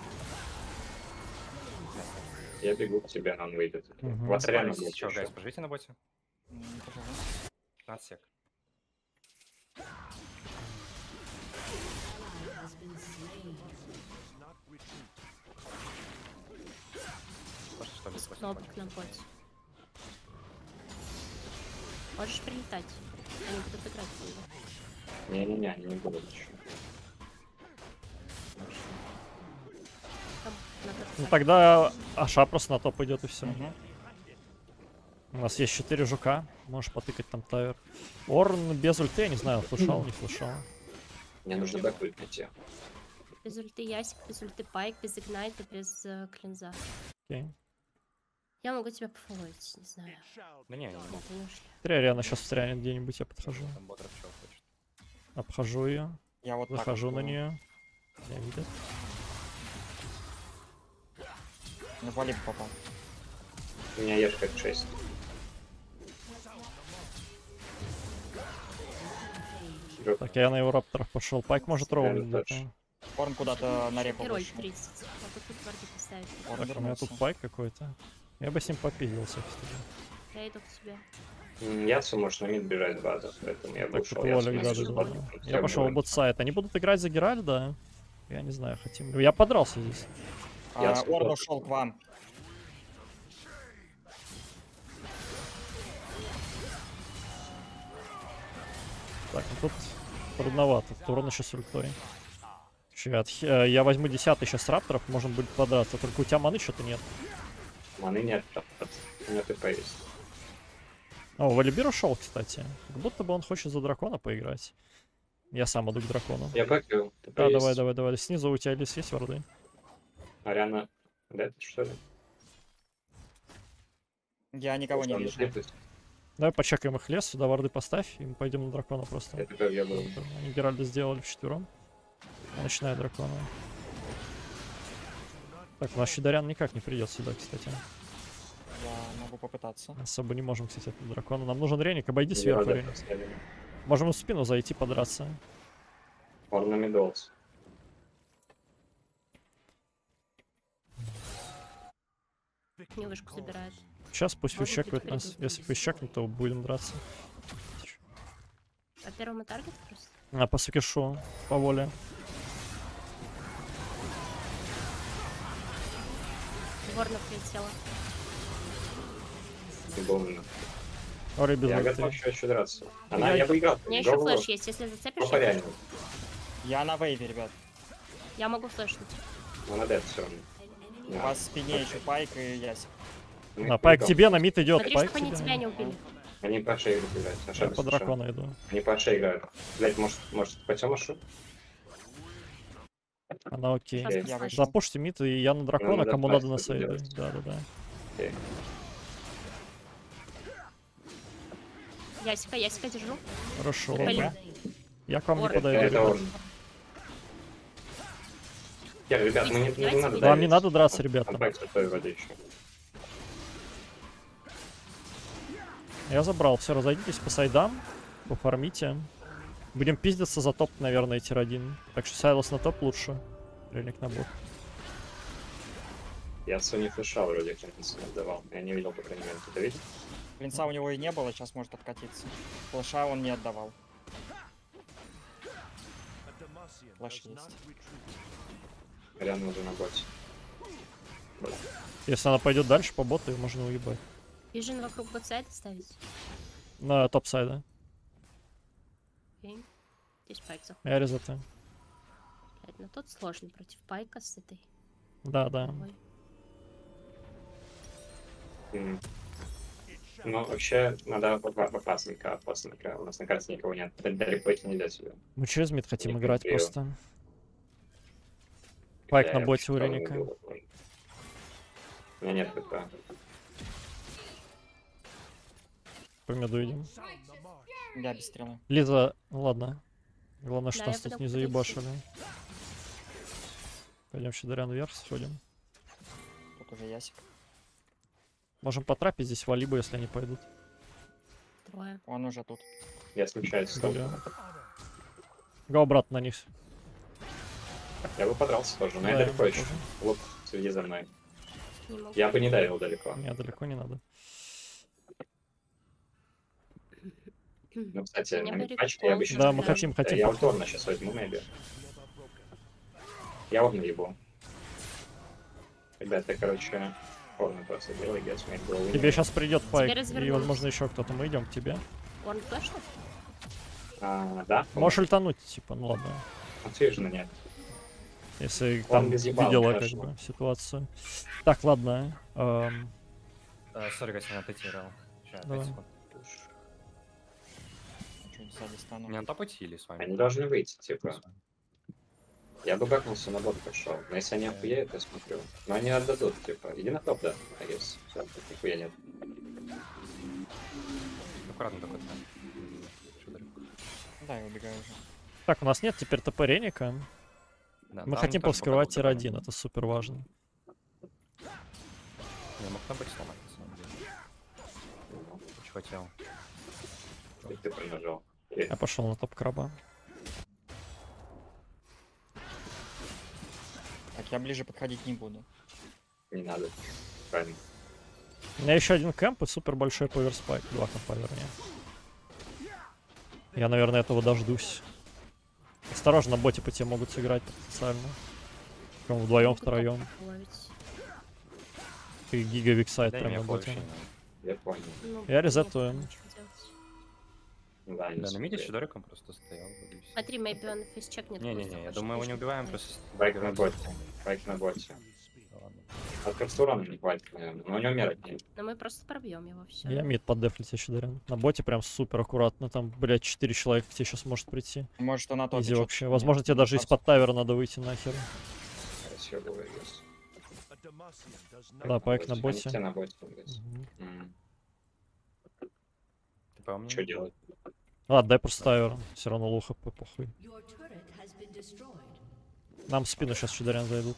Я бегу к тебе, но он выйдет. Мгм. У вас реально Че, будет гайс, поживите на боте? Не пожалуй. 15 сек. Хочешь, что ли, Без спасибо? кнопок на боте. Можешь прилетать. Они будут играть в него. Не-не-не, они не будут еще. Там надо Ну тогда Аша просто на топ идет и все. Мгм. У нас есть 4 жука. Можешь потыкать там тавер. Орн без ульты, я не знаю, флешал, не флешал. Мне нужно бэквульт найти. без ульты Ясик, без ульты Пайк, без Игнайта, без клинза. Окей. Я могу тебя пофоловить, не знаю. Да не, Нет, они ушли. 3 арена сейчас встрянет где-нибудь, я подхожу. там бот рэпчел хочет. Обхожу ее. Я вот так Захожу вот на делаю. нее. Я видят. Ну, валик попал. У меня ешь как 6. Так, я на его рапторах пошел. Пайк может роулить Я тоже. где-то. Орн куда-то на репу Герой вышел. 30. Могу тут варды поставить. Орн Так, у меня вернулся. тут пайк какой-то. Я бы с ним попиздился, кстати. Я иду к тебе. Ясу может на мид бежать с базы, поэтому я бы Так, ушел. тут Олег, да, да, да. Я пошел в бот-сайт. Они будут играть за Геральда. Я не знаю, хотим ли. Я подрался здесь. Я Орн ушел к вам. Так, ну тут трудновато. Турон еще с ультой. Чё, я возьму 10-й сейчас рапторов, можно будет подраться. Только у тебя маны что-то нет. Маны нет, у меня ТП есть. О, Валибир ушел, кстати. Как будто бы он хочет за дракона поиграть. Я сам иду к дракону. Я бэквил, ТП Да, есть. давай, давай, давай. Снизу у тебя лис есть варды? Ариана, да, это что ли? Я никого не Что, вижу. слепнуть? Давай почекаем их лес, сюда варды поставь, и мы пойдем на дракона просто. Я ТП я был. Они Геральда сделали вчетвером. Начиная дракона. Так, у нас Щедарян никак не придет сюда, кстати. Я могу попытаться. Особо не можем, кстати, от дракона. Нам нужен Реник, обойди сверху, Реник. Можем в спину зайти, подраться. Орна Мидолс. Не вышку забирает. Сейчас пусть Может быть, фейс-чекают нас. придут. Если фейс-чекнут, то будем драться. По первому таргету просто. А по сукишу, по воле. Ворна прилетела. Больно. Ори без Я ульты. готов еще драться. Я- Я бы играл. У меня еще флеш есть, если зацепишь, Попа я реально. флеш. Я на вейве, ребят. Я могу флешнуть. Но на дед все равно. У вас в спине еще Пайк и Ясик. А, Пайк тебе, на мид идет. Смотри, Пайк чтобы они тебе. тебя не убили. Они по шее играют. Я по дракону иду. Они по шее играют. Блять, может по Тёмашу? Она окей. Сейчас Я послушаю. Запушьте мид, и я на дракона, надо кому надо на пластику сейве. делать. Да-да-да. Окей. Ясика держу. Хорошо. Блин. ладно. Я к вам не Ор. подойду. Это ребят. он. Ребят, мы не Давайте надо не- Вам не надо драться, ребята. Там Пайк той вроде еще. Я забрал. Все, разойдитесь по сайдам. Пофармите. Будем пиздиться за топ, наверное, тир-1. Так что Сайлос на топ лучше. Реник на бот. Я Сони флешал вроде как не отдавал. Я не видел, по крайней мере. Ты видел? Клинца у него и не было, сейчас может откатиться. Флеша он не отдавал. Флеш есть. Реально уже на боте. Если она пойдет дальше по боту, ее можно уебать. Вижен вокруг ботсайда ставить. На топ сайда. Окей. Здесь пайк заходит. Я резетаю. Блядь, ну тот сложный против пайка с этой. Да. Ой. Ну, вообще, надо опасненько. У нас на карте никого нет. Далеко идти нельзя сюда. Мы через мид хотим Не играть купил. просто. Пайк Я на боте у вообще Реника. не убил. У меня нет ПК. По миду идем. Я без стрелы. Лиза, ну ладно. Главное, что Да, нас я тут пойду не подойти. заебашили. Пойдем Щедрян вверх сходим. Тут уже Ясик. Можем потрапить здесь валибу, если они пойдут. Трое. Он уже тут. Я случайно стол. Бля. Го обратно на них. Я бы подрался тоже, но я Да, далеко еще. тоже. Вот, следи за мной. Не могу. Я бы не давил далеко. Не, далеко не надо. Ну, кстати, Меня на бы мидпатче я бы рекол еще... Да, мы хотим. Я ульторно сейчас возьму, maybe. Я орна ебу. Ребята, короче, орна просто делай, гетс, мейк голову. Тебе сейчас придет пайк, и, развернулись. возможно, еще кто-то. Мы идем к тебе. Ворн флешнут? Да? Можешь ультануть, типа, ну ладно. Отвижно нет. Если Он там без ебала, видела как хорошо. бы ситуацию. Так, ладно. Сори, Гась, меня отойти играл. Сейчас, Давай. 5 секунд. Чуть сзади стану. Не на топ идти или с вами? Они должны выйти, типа. Я бы бэкнулся на бот пошел. Но если они охуеют, я смотрю. Но они отдадут, типа. Иди на топ, да. А если все, тут нихуя нет. Аккуратно такой, да. Чё далеко? Да, я убегаю уже. Так, у нас нет теперь ТП Реника. Да, Мы там хотим тоже повскрывать пока тир-1, это супер важно. Я мог там быть сломать, на самом деле. Очень хотел. И ты пронажал. Я пошел на топ краба. Так, я ближе подходить не буду. Не надо. Правильно. У меня еще один кэмп и супер большой поверспайк. 2 кэмпа, вернее. Я, наверное, этого дождусь. Осторожно, на боте по тебе могут сыграть потенциально. Прям вдвоем, втроем. И гига виксайд Дай прям мне на боте. вообще Я понял. Ну, Я резетую. Да, Да, на миде с Чудориком просто стоял. вроде и всё. Смотри, maybe он фейсчек нет. Не-не-не, я думаю, его не убиваем, просто... Байк на боте. Байк на боте. Да ладно. От Карстурана не хватит, наверное. Но у него мерок нет. Но мы просто пробьем его, все. Я мид поддефлить еще дарен. На боте прям супер аккуратно. Там, блядь, 4 человека к тебе сейчас может прийти. Может, он на топе Изи что-то вообще. нет. Возможно, тебе даже из-под тавера надо выйти нахер. Красиво было, yes. Да, пайк на Они боте. все на боте, блядь. Мгм. Ты по мне? Что делать? Ладно, дай просто тавер. Все равно луха похуй. Нам в спину сейчас Чударян зайдут.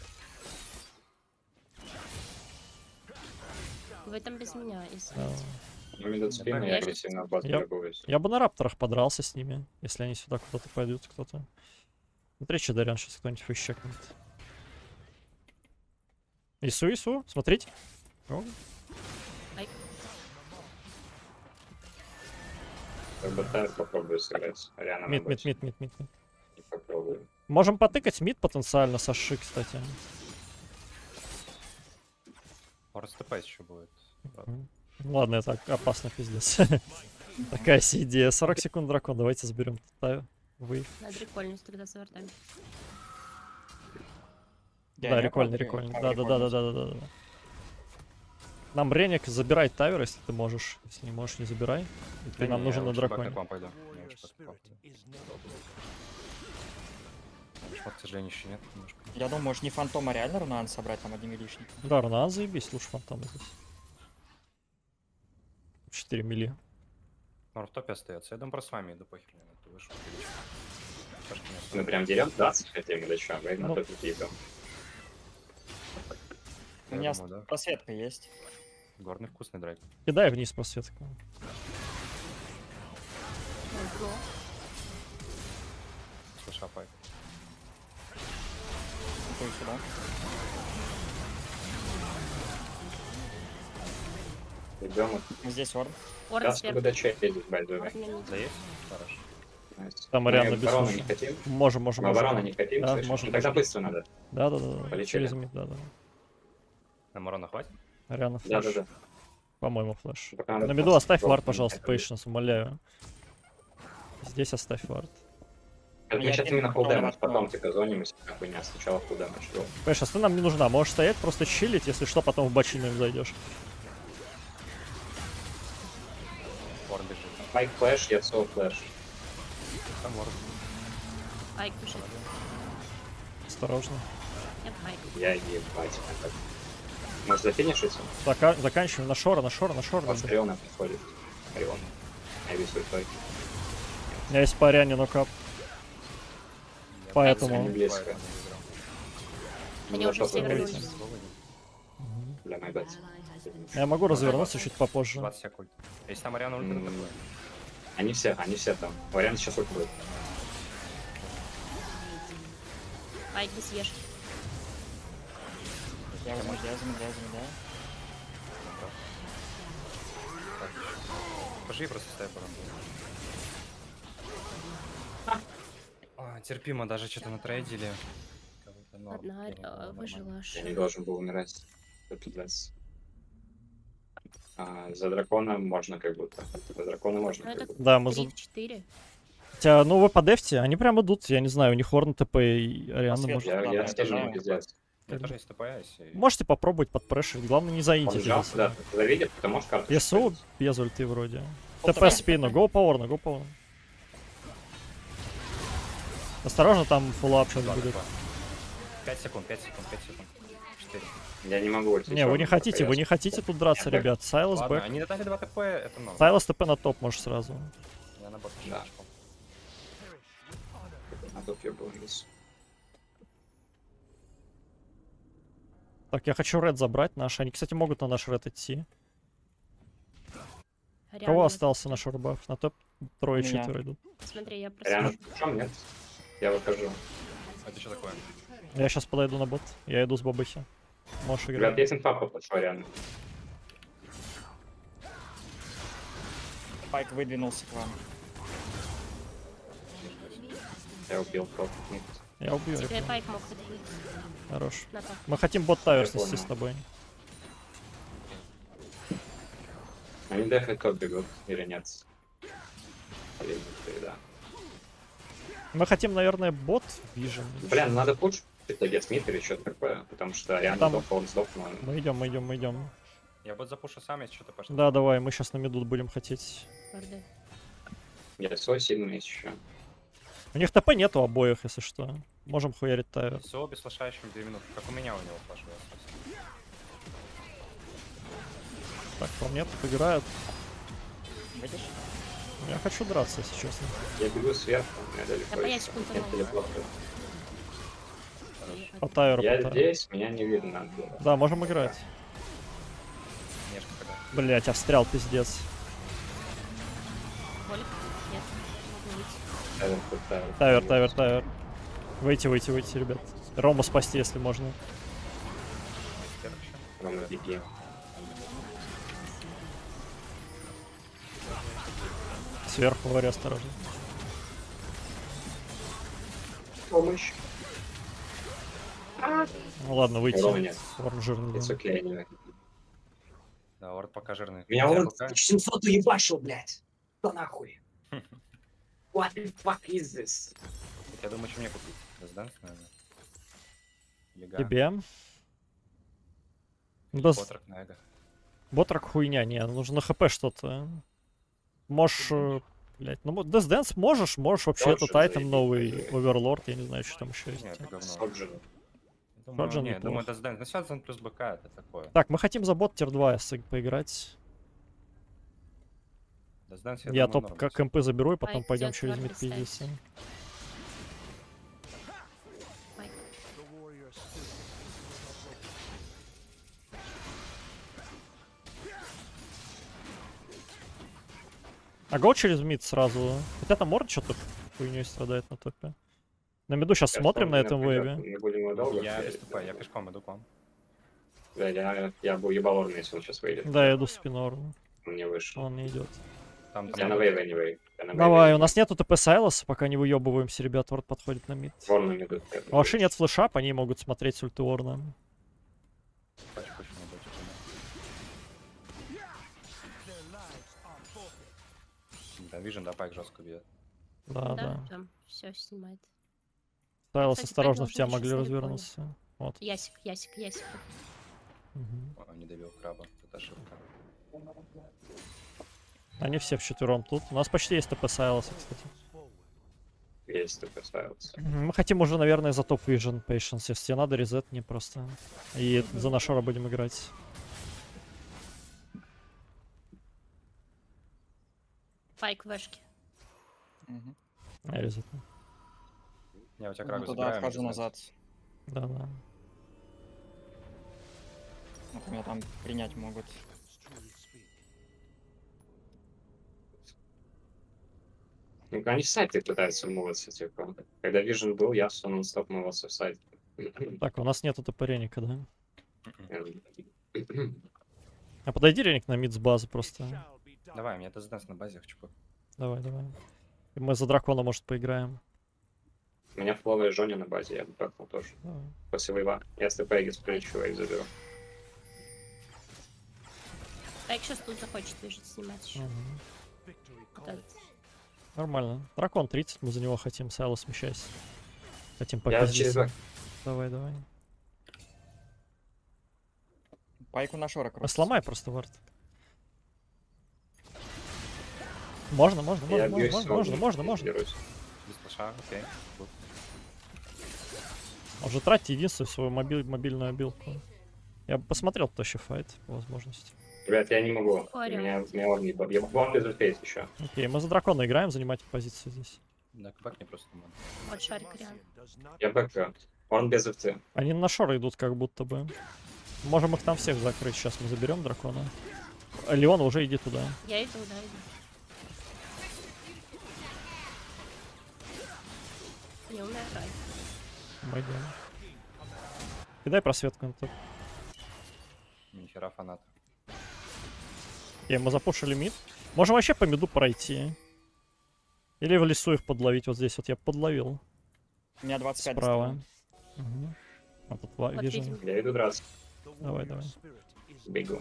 Вы там без меня, если Да. Ну, медот спину, я Я агрессивно в бот Я- пробуюсь. Я бы на рапторах подрался с ними, если они сюда куда-то пойдут, кто-то. Смотри, Чударян сейчас кто-нибудь выщекнет. Ису, смотрите. Ну, Как бы так попробую сыграть. Ариана мид. Не попробую. Можем потыкать мид потенциально со ши, кстати. Может, степайс еще будет. Ладно, это опасно, пиздец. Такая себе идея. 40 секунд дракон, давайте заберем. Вы. Да, прикольность тогда с вартами. Да, рекольный. Да. Нам Реник забирай тавер, если ты можешь. Если не можешь, не забирай. И ты нам нужен на драконе. к вам пойду. Я лучше back к вам пойду. Шмот, к сожалению, еще нет немножко. Я думаю, может не фантома реально Рунаан собрать там одними лишними. Да, Рунаан заебись, лучше фантом здесь. 4 мили. Нор в топе остается. Я думаю, просто с вами иду похер. Ты вышел. Мы прям дерем 20 хотим или что? Мы на Ну. топе идем. У меня думаю, да. просветка есть. Горный вкусный драйв. Кидай вниз просветку. Слыша, пайп. Иду сюда. Идем. Здесь орд. Орд Сейчас чтобы сверху. до чек едет, байдовый. Орд на мид. Заесть? Хорошо. Там Ариана без оборону суши. не хотим. Можем. Мы оборону не хотим, Да, слышишь? можем, Ну, тогда можем. быстро надо. Да. Полетели. Через мид, да. На Марона хватит? Ариана флеш. Да. По-моему, флеш. Пока надо На миду просто оставь вард, дропнуть. пожалуйста, Patience, умоляю. Здесь оставь вард. Это мы Я сейчас один именно full потом damage, воткну. потом типа зонимся, хуйня. Сначала full damage. Go. Patience, ты нам не нужна. Можешь стоять, просто чилить, если что, потом в бочину им зайдешь. Ворн бежит. Майк флэш, я сол флэш. Там ворн. Айк пишет. Осторожно. Нет, Айк. Я ебать. Может зафинишиться? Заканчиваем на шора. Вот Ориона приходит. Орион. Я вижу той. У меня есть по Ариане нокап. Поэтому... Не близко. Они уже все попробуйте. вернулись. Для майбет. Я могу развернуться чуть попозже. 20 секунд. Если там Ариана ульта, то такое. Они все там. Вариант сейчас ульт будет. Айк без ешь. Я замедляю. Поживи, просто ставь ворон. Терпимо, даже что-то натрейдили. Одна выжила. Я не должен был умирать. Это пиздец. За дракона можно как будто. За дракона можно Ну как это будто. Да, мы за... 3-4. Хотя, ну вы по дефте, они прям идут, я не знаю, у них Хорн ТП и Ариана Свет, может... Я Ладно, тоже не это пиздец. У меня тоже есть ТП, если... Можете попробовать подпрешить, главное не Он заинтить. сжался, да, ты завидит, ты можешь карту. ЕСУ без ульты вроде. Вот ТП так. спину, go по Орну, go по Орну. Осторожно, там фуллап сейчас будет. 5 секунд. 4. Я не могу ультить. Не, вы не пока хотите, я- вы не хотите тут драться, Нет, ребят. Сайлос Ладно, бэк. они додали 2 ТП, это много. Сайлос ТП на топ можешь сразу. Я на бот Да. пошел. А тут я был вниз. Так, я хочу ред забрать наш. Они, кстати, могут на наш ред идти. У Ариана, кого вот. остался наш рубаф? На топ трое Меня. четверо идут. Смотри, я Реально, просвечу. что нет? Я выхожу. Это что такое? Я сейчас подойду на бот. Я иду с бабахи. Можешь Ребят, играть. есть инфа по платформе, реально. Пайк выдвинулся к вам. Я убил просто. Я убью. Тебе реку. Пайк мог подбить. Хорош. На топ. Мы хотим бот тавер Я снести понял. с тобой. Они дефать топ бегут, или нет? Или нет, да. Мы хотим, наверное, бот вижен. Блин, надо пуш я Смит или что-то такое, потому что Ариана Там- сдох, он сдох, но... Мы идем. Я бот запушу сам, если что-то пошло. Да, давай, мы сейчас на миду будем хотеть. Орды. Я свой сильный есть еще. У них ТП нету обоих, если что. Можем хуярить тавер. Все, без флеша еще 2 минуты. Как у меня у него флеш был. Так, по мне тут играют. Выйдешь? Я хочу драться, если честно. Я бегу сверху, у меня далеко Да, еще. я секунду Нет мало. телепорта. По таверу, Я по таверу. здесь, меня не видно. Да, можем играть. Нежка тогда. Блять, я встрял, пиздец. Болик? Нет. Могу выйти. Тавер. Выйти, ребят. Рому спасти, если можно. Рома, беги. Сверху вари осторожно. Помощь. Ну ладно, выйти. Урона нет. Ворон жирный. It's да. okay, anyway. Да, орд пока жирный. Меня Хотя он пока- 700 уебашил, блядь. Что нахуй? What the fuck is this? Я думаю, что мне купить? Резданс, наверное. Лига. Тебе. Без... Потрак на эго. Ботрак хуйня, не, нужно на хп что-то. Можешь, блять, ну Death Dance можешь вообще Доджи этот айтем заебись. новый, Оверлорд, я не знаю, что там еще есть. Нет, это говно. Соджин. Думаю, Роджер не, думаю, неплохо. Death Dance. Ну, сейчас он плюс БК, это такое. Так, мы хотим за бот тир 2 поиграть. Death Dance, Я думаю, топ норм. как КМП заберу и потом Майк пойдем идёт, через вард мид пиздиться. Майк. А го через мид сразу. Хотя там Морд что-то хуйней страдает на топе. На миду сейчас смотрим на этом вейве. Мы будем его долго. Я стрелять. выступаю, я пешком иду к вам. Да, я бы уебал Орна, если он сейчас выйдет. Да, я иду в спину Орну. Он не вышел. Он не идет. Там, Я на вейве, anyway. Я на Давай, вейве. у нас нету ТП Сайлоса, пока не выебываемся, ребят, Ворд подходит на мид. Орна не идут. Вообще нет флеша, по ней могут смотреть с ульты Орна. пачку очень не будет. Да, вижен, да, пайк жестко бьет. Да, да. Там все снимает. Сайлос Кстати, осторожно пайк в тебя должен могли сейчас развернуться. Вот. Ясик. Мгм. О, не добил краба, это ошибка. Они все вчетвером тут. У нас почти есть ТП Сайлоса, кстати. Есть, ты поставился. Мы хотим уже, наверное, за топ Vision Patience. Если тебе надо, резет не просто. И за Нашора будем играть. Пайк вешки. Мгм. Я резет. Я у тебя Ну, крагу туда забираю. отхожу между назад. Да-да. Вот меня там принять могут. Ну, они в сайты пытаются муваться, типа. Когда Vision был, я все нон-стоп мувался в сайт. Так, у нас нету ТП Реника, да? А подойди, Реник, на мид с базы просто. Давай, мне Death Dance на базе, я хочу Давай, давай. И мы за дракона, может, поиграем. У меня фловая Жоня на базе, я бы тракнул тоже. Давай. После вейва. Я с ТП прилечу, вейв заберу. Пайк сейчас тут захочет выжить снимать еще. Мгм. Вот этот. Нормально. Дракон 30, мы за него хотим. Сайло, смещайся. Хотим Я пока через здесь. бэк. Давай, давай. Пайку на шора А крутится. сломай просто вард. Можно, можно, Я можно, бьюсь можно, с можно, Орном, можно, я можно. дерусь. без флеша, окей. Good. Уже тратьте единственную свою мобильную обилку. Я бы посмотрел тощий файт по возможности. Ребят, я не могу. Орел. Меня Орн не бьет. Я вам без фейс еще. Окей, мы за дракона играем, занимать позицию здесь. Да, кабак не просто надо. Вот шарик реально. Я бэк. Он без ФТ. Они на шоры идут как будто бы. Можем их там всех закрыть. Сейчас мы заберем дракона. Леон, уже иди туда. Я иду, да, иду. Не умирай. Мы идем. Кидай просветку на топ. Нихера фанат. Окей, мы запушили мид. Можем вообще по миду пройти. Или в лесу их подловить. Вот здесь вот я подловил. У меня 25 Справа. Угу. А тут Вот вижу. видим. Я иду драться. Давай, давай. Бегу.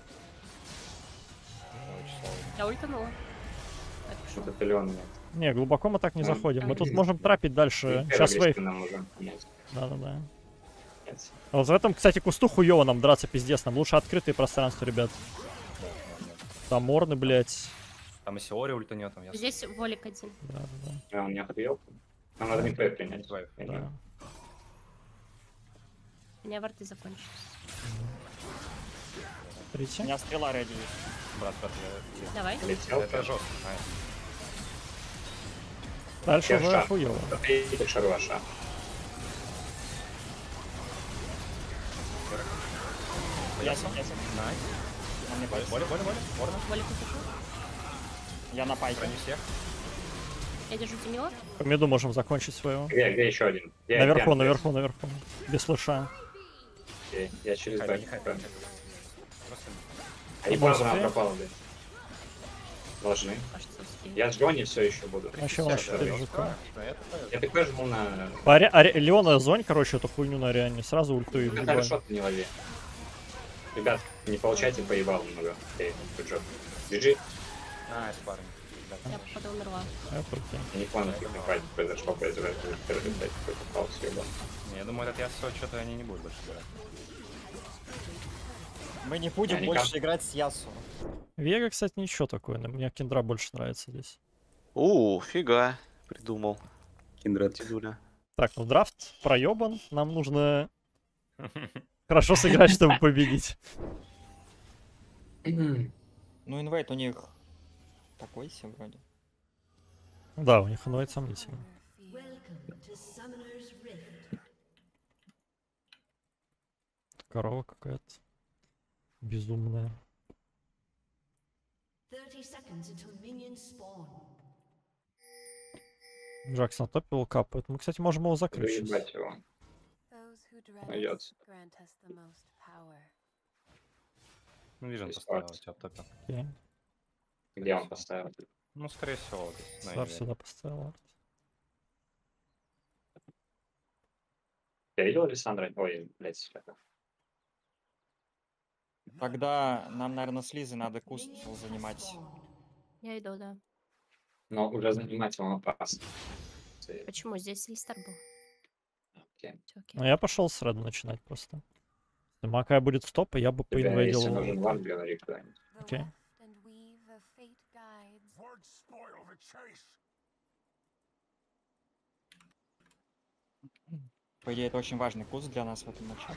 Я ультанула. Так, Что-то пилён нет. Не, глубоко мы так не Ну, заходим. Мы тут ну, можем трапить дальше. Ну, Сейчас первый вейв. нам уже. Нет. Да-да-да. Нет. Вот в этом, кстати, кусту хуёво нам драться пиздец. Нам лучше открытые пространства, ребят. Там морны, блядь. Там и Сиори ультанет, там я Здесь волик один. Да-да-да. А, он меня отбил. Нам надо митвей принять. Вейв. Я Да. не- У меня ворты закончились. У Смотрите. меня стрела реди есть. Брат, я... Давай. Полетел. Это жестко, знаешь. Дальше Я уже шаг. хуёво. Видите, шаруаша. Ясик. Найс. Он мне пальцы. Боли, Орна. Волик утешу. Я на пайке. Брони всех. Я держу Демила. По миду можем закончить своего. Где еще один? Где Наверху, прям наверху, наверху. Без флеша. здесь? Я через Хайпи, не бэк. хайпи. Просто А не Может, она ты? пропала, блядь. Должны. Кажется, успею. Я с Джонни все еще буду. Вообще Всё, он 4 да. ЖК. Я такой жму на... Леона зонь, короче, эту хуйню на Ариане. Сразу ульту и Ну, въебали. хорошо, ты не лови. Ребят, не получайте поебал много. Эй, good job. GG. Найс, парни. Я походу умерла. Это окей. Я не понял, как на файте произошло, блядь, какой-то хаос ебал. Я думаю, этот Ясо что-то они не будут больше играть. Мы не будем Они больше как- играть с Ясу. Вега, кстати, ничего такое. Мне Киндра больше нравится здесь. Фига. Придумал. Киндред. Тидуля. Так, ну драфт проебан. Нам нужно хорошо сыграть, чтобы победить. Ну, инвейт у них такой себе вроде. Да, у них инвайт сомнительный. Корова какая-то. Безумная. Джакс на топе его капает. Мы, кстати, можем его закрыть сейчас. Выебать его. Найдется. Ну, Вижен Есть поставил факт. у тебя в топе. Окей. Где он поставил? Ну, скорее всего, вот на Стар Инве. сюда поставил. арт. Я видел Александра? Ой, блядь, это. Тогда нам, наверное, с Лизой надо куст занимать. Я иду, да. Но уже занимать вам опасно. Почему? Здесь Листар был. Окей. Всё окей. Ну, я пошел с Реда начинать просто. Если Макая будет стоп, и я бы Тебе, поинвейдил если его. нужен ван, говори кто-нибудь. Окей. По идее, это очень важный куст для нас в этом матче.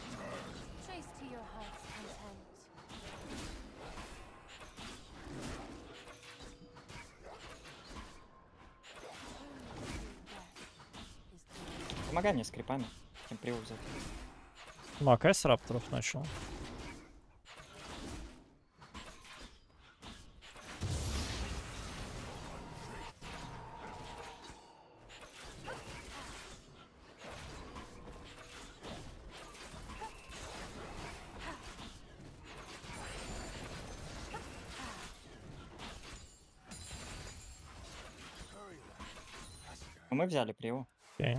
Помогай мне с крипами. Тем привод взять. Макай с рапторов начал. Ну, мы взяли привод. Окей.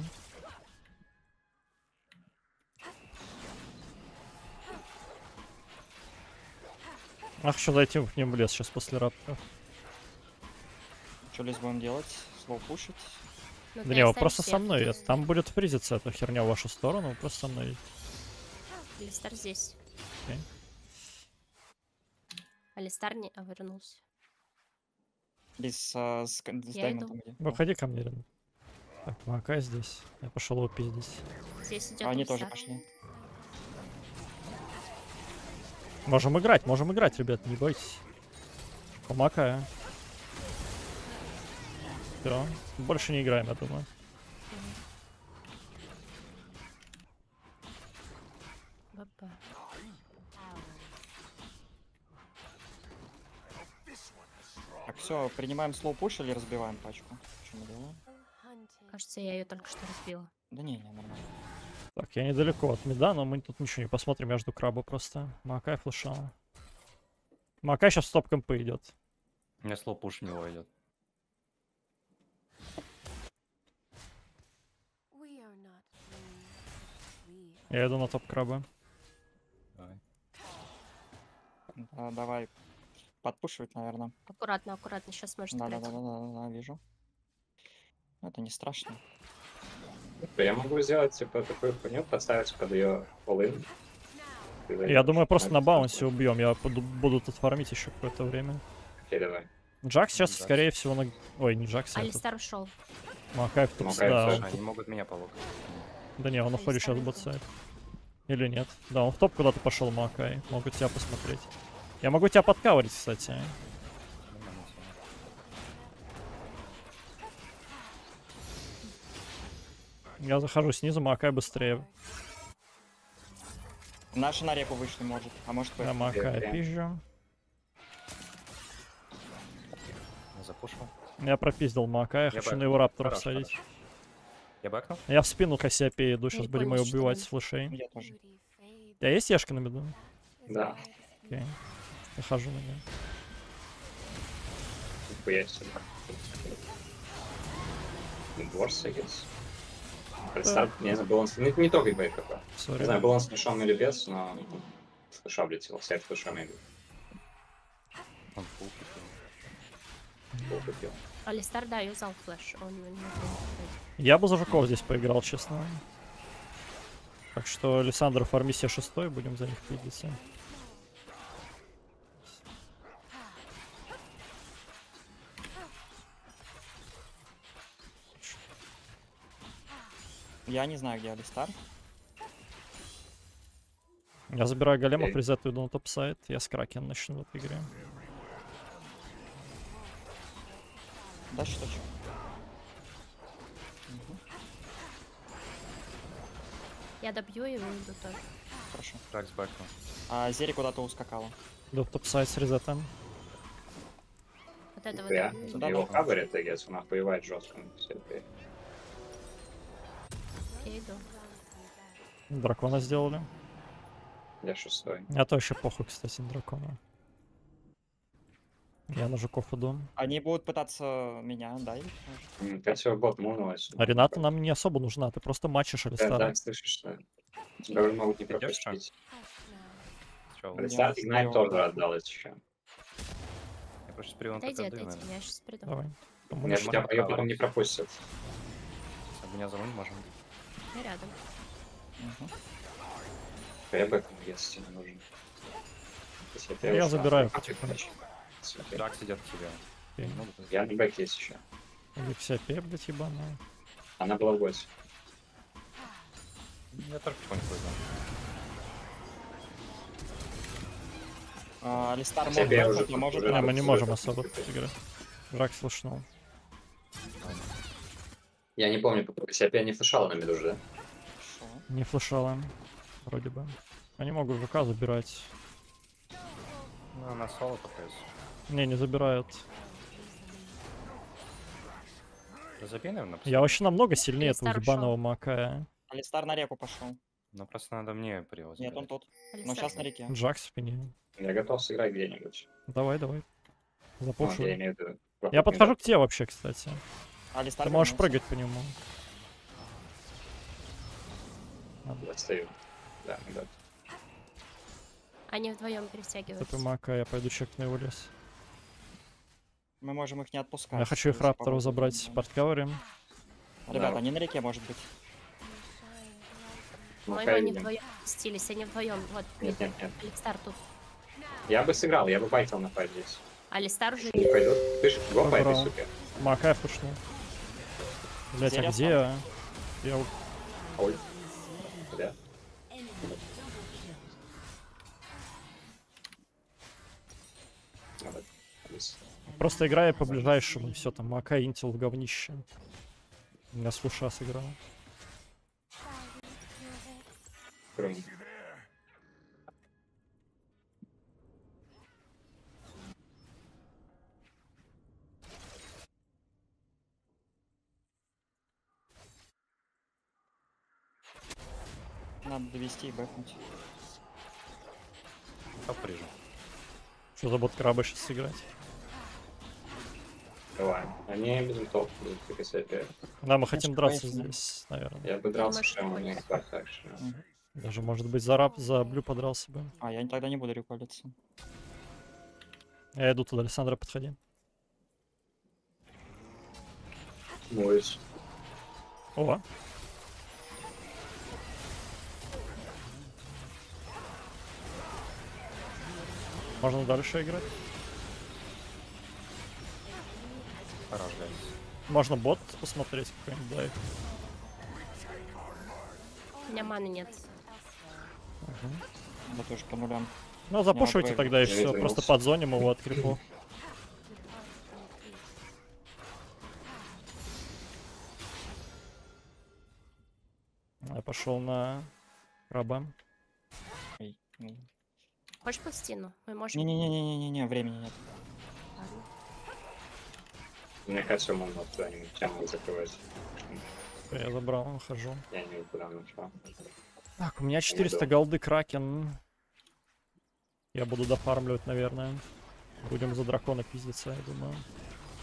Ах, еще зайти к ним в лес сейчас после рапторов. Что лес будем делать? Слоу пушить? Ну, Да ты не, вы останешься, просто я со мной. хотела- Там будет фризиться эта херня в вашу сторону, вы просто со мной. Алистар здесь. Окей. Алистар не... вернулся. Лиз с Я даймондом иди. Выходи ко мне, Рен. Так, Макай здесь. Я пошел его пиздить. Здесь идет Они тоже Алистар. пошли. Можем играть, ребят, не бойтесь. По Макаю. Все, больше не играем, я думаю. Баба. Так, все, принимаем слоу пуш или разбиваем пачку? Что мы делаем? Кажется, я ее только что разбила. Да не, нормально. Так, я недалеко от мида, но мы тут ничего не посмотрим между краба просто. Макай флешал. Макай сейчас в стоп-компы идет. У меня слоу пуш в него идет. Я иду на топ краба. Давай. Да, давай подпушивать, наверное. Аккуратно, аккуратно, сейчас может Да, играть. вижу. Это не страшно. Я могу сделать, типа, такую хуйню, подставить под ее полын. Я думаю, просто на баунсе убьем. Я буду тут фармить еще какое-то время. Окей, давай. Джакс сейчас, Джакс. скорее всего, на... Ой, не Джакс, а этот. Алистар ушел. Макай в топ, Макай да, тоже. он Они тут- могут меня полукать. Да не, он уходит сейчас в Алистар ботсайд. Или нет? Да, он в топ куда-то пошел, Макай. Могу тебя посмотреть. Я могу тебя подкаверить, кстати. Я захожу снизу, Макай быстрее. Наши на реку вышли, может. А может, Я вы... Макай Окей. пизжу. Запушил. Я пропиздил Макая, хочу бэкнул. на его рапторов Хорош, садить. Я бэкнул? Я в спину Кассиопеи иду, сейчас Не будем понял, ее что убивать там. с флешей. Я тоже. Я есть Ешка на меду? Да. Окей. Захожу на нее. хуясь. Дворс, I guess. Представь, не знаю, баланс... Не трогай БКП. Не Сори. знаю, баланс смешон или без, но... Флеша влетел, сайт флеша имею. Он пул купил. Купил. Алистар, да, юзал флеш. Он не может. Я бы за жуков здесь поиграл, честно. Так что, Александр, фарми себе 6-й, будем за них пиздиться. Я не знаю, где Алистар. Я забираю голема, Окей. призет иду на топ-сайт. Я с Кракен начну в этой игре. Да, штучек. Я добью и выйду тоже. Хорошо. Трак с бэком. А Зери куда-то ускакала. Иду в топ-сайт с резетом. Вот этого Я добью. Да, его да. хабарит, I guess, он охуевает жестко. Все окей. Я иду. Дракона сделали. Я 6-й. Я то еще похуй, кстати, на дракона. Я на жуков иду. Они будут пытаться меня, да? или может? Катя бот мунулась. А Рената нам не особо нужна, ты просто матчишь Да, Алистара. да, слышишь, что тебя уже могут не Идёшь, пропустить. Чё, Да. Алистар Игнайт успел. тоже отдалась еще. я просто прием Отойди, отдаю, отойди, наверное. я сейчас приду. Давай. Меня же тебя её потом не пропустят. Если меня зовут, можем. Я рядом. Мгм. Я бэком, если тебе нужен. Если я Я ушла, забираю то потихонечку. всё. Драк сидят к тебе. Окей. Не могут. Я на бэке есть еще. Алексей, блядь, ебаная. Она была в боте. Я только потихоньку иду. Алистар может Тебе бэкнуть, уже- а может уже Не, нет. мы не Драк можем сюда особо подходит. играть. Драк слышнул. Я не помню, Кассиопея не флешала на миду же, да? Хорошо. Не флешала. Вроде бы. Они могут ЖК забирать. Ну, она соло пытается. Не забирают. Да забей, наверное, Я вообще намного сильнее этого Алистар ебаного ушёл. Макая. Алистар на реку пошел. Ну, просто надо мне привоз. Нет, он тут. Но Алистар. сейчас на реке. Джак в спине. Я готов сыграть где-нибудь. Давай. Ну, Запушу. я имею в виду. Я подхожу к тебе вообще, кстати. Алистар Ты можешь вернулся. прыгать по нему. Отстаю. Да, да. Они вдвоем Это перетягиваются. Мака, я пойду чек на его лес. Мы можем их не отпускать. Я хочу их если рапторов попробуем, забрать да. порткаверим. Ребята, Да. они на реке, может быть. По-моему, Макай они видим. вдвоем стились, они вдвоем. Вот, Нет, нет, нет. Алистар тут. Я бы сыграл, я бы байтил на файт здесь. Алистар уже Не пойдут. Ты ж го по этой Забрал. суке. Мака фушнул. Блять, а Где я где? сам? Я у- Ой. Да? Надо. Здесь. просто играю по ближайшему, и все там Мака интил в говнище. У меня с фуша сыграл. Крым. Надо довести и бэкнуть. Топ прижу. Что за бот краба сейчас сыграть? Давай. Они без топ будут как Кассиопея. Да, мы хотим драться конечно. здесь, наверное. Я бы дрался Думаешь, прямо что на будет? так, так что. Даже, может быть, за раб, за блю подрался бы. А, я тогда не буду реколиться. Я иду туда, Александра, подходи. Моюсь. О, можно дальше играть. Хорош, guys. Можно бот посмотреть какой-нибудь, да. У меня маны нет. Да тоже по нулям. Ну, запушивайте Я тогда и я все. вернулся. Просто подзоним его от крипов. Я пошел на краба. Эй, эй. Хочешь пластину? Мы можем... Не-не-не-не-не-не, времени нет. Ладно. Мне кажется, можно куда-нибудь тему закрывать. Я забрал, хожу. Я не куда нашел. Так, у меня 400 Помидор. голды кракен. Я буду дофармливать, наверное. Будем за дракона пиздиться, я думаю.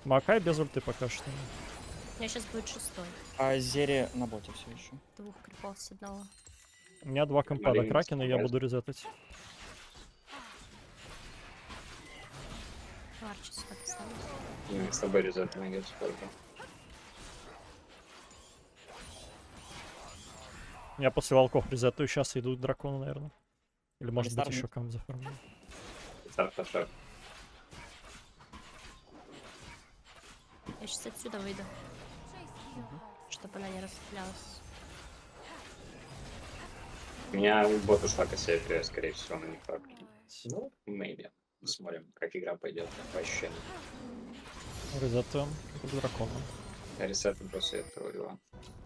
Макай без ульты пока что. У меня сейчас будет 6-й. А Зери на боте все еще. 2 крипов с одного. У меня 2 компа до Маленький Кракена, и я спайс. буду резетать. Арчи сюда поставлю. Мы с тобой резать найдет сколько. Я после волков резетаю, сейчас идут драконы, наверное. Или может быть Алистар еще мид. кам заформил. Шаг. Я сейчас отсюда выйду. Чтобы она не расцеплялась. У меня бот ушла кассия, скорее всего, на них так. Ну, maybe. Посмотрим, как игра пойдет, по ощущениям. Резетуем к дракону. Ресетом после этого дела.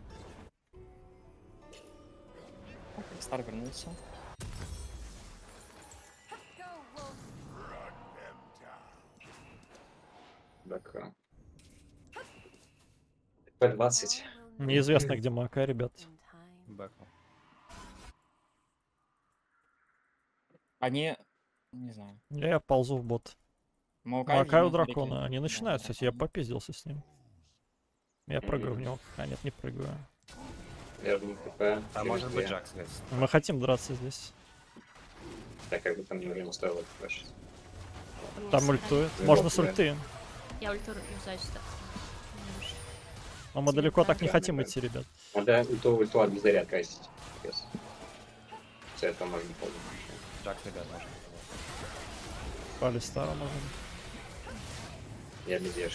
Стар вернулся. Так. P20. Неизвестно, где Макай, ребят. Бэкнул. Они... Не знаю. Я ползу в бот. Маокай Макай у видимо, дракона. далеки. Они начинают, кстати, я попиздился с ним. Я прыгаю в него. А нет, не прыгаю. Верну ТП. А может быть Джакс здесь. Мы хотим драться здесь. Так как бы там не стоило тащить. Он мне Там сохранит. ультует. Ну, Можно вот, с да. ульты. Я ульту юзаю сюда. Но мы далеко так не Да, хотим да. идти, ребят. Надо ульту от бездаря кастить. Все это можно помнить. Джакс, ребят, может. По Алистару можем. Я бездержка.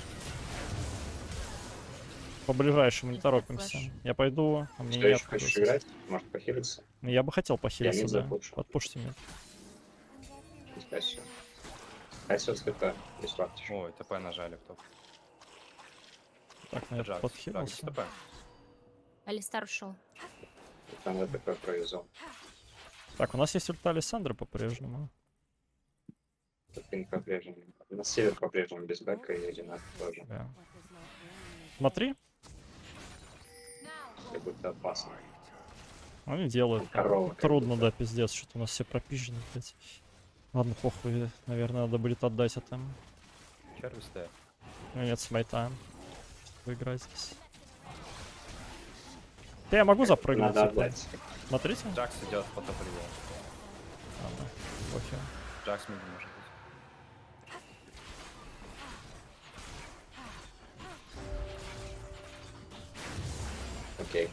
По ближайшему не Нет, торопимся. флэш. Я пойду, а мне Что нет. еще хочешь играть? Может похилиться? Я бы хотел Я похилиться, мид да. запушу. Подпушьте меня. Кассио. Кассио с ТП. Без вахтища. Ой, ТП нажали в топ. Так, наверное, Джакс. Джакс, подхилился. ТП. Алистар ушел. Там я ТП провезу. Так, у нас есть ульта Александра по-прежнему. Пинг по-прежнему. На север по-прежнему без бэка и одинак тоже. Да. Смотри, Как будто опасно. они делают. Корова. как Трудно, будто. да, пиздец, что-то у нас все пропизжено, блядь. Ладно, похуй, наверное, надо будет отдать это. Червис Т. Ну нет, смайта. Выиграть здесь. Да я могу запрыгнуть. Надо типа. отдать. Смотрите. Джакс идет по топ привел. Ладно, похер. Джакс миди может быть. Окей.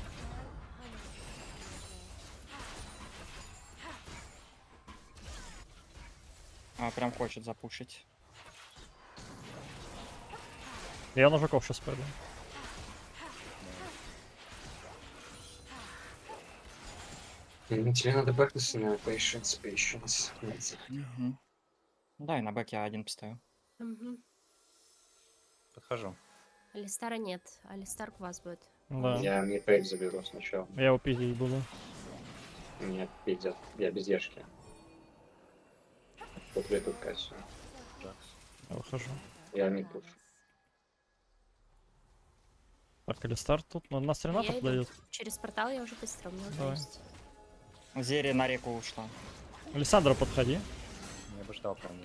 Прям хочет запушить. Я на жуков сейчас пойду. Тебе надо бэкнуться на patience. Мгм. Да, и на бэк я один поставил. Мгм. Подхожу. Алистара нет. Алистар к вас будет. Да. Я мидпейк заберу сначала. Я его пиздить буду. Меня пиздят. Я без дешки. Тут я тут Кассио. Джакс. Я выхожу. Я мидпуш. Так, или старт тут. Но нас Я Ренатор иду. дает. Через портал я уже быстро, у меня уже Давай. есть. Зери на реку ушла. Александра, подходи. Я бы ждал прям не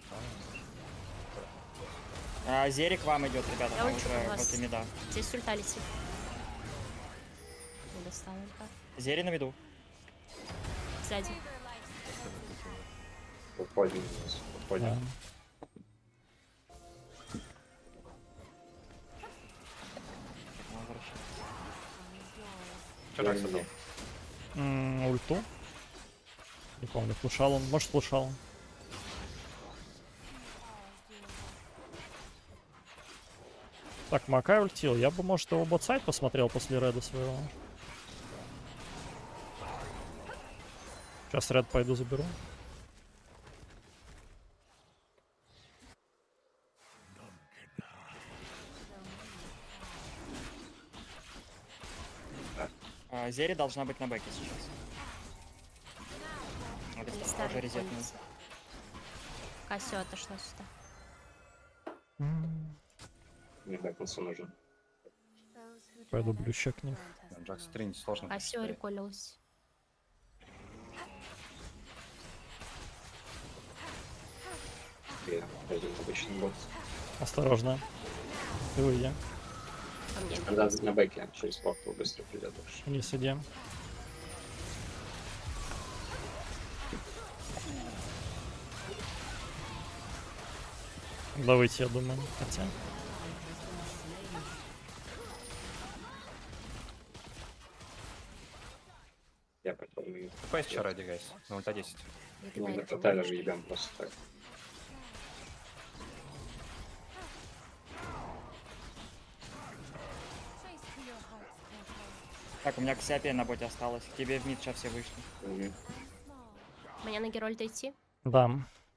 Зери к вам идет, ребята, Я там ульчу уже под вас. возле мида. Здесь ульта летит. Не достала ульта. Зери на виду. Сзади. Уходим вниз. Уходим. Да. Возвращается. Что Джакс отдал? Ульту. Не помню, флешал он. Может, флешал. Так, Макай ультил. Я бы, может, его ботсайд посмотрел после реда своего. Сейчас ред пойду заберу. Зери должна быть на бэке сейчас. Алистар Алистар уже резетнул. находится. Кассио отошла сюда. Мне бэкнуться нужен. Пойду блюща к них. Джакс 3 сложно. Кассио посчитать. реколилась. Я один обычный бот. Осторожно. Ты выйди. Ко мне Когда бегать. на бэке через портал быстро придет дальше. Вниз иди. Да выйти, я думаю. Хотя. Я потом и... ТП еще ради, гайс. На ульта 10. Я Ну, туда на иду. тотале же ебем просто так. Так, у меня Ксиопея на боте осталось. К тебе в мид сейчас все вышли. Мгм. Мне на Герольда идти? Да.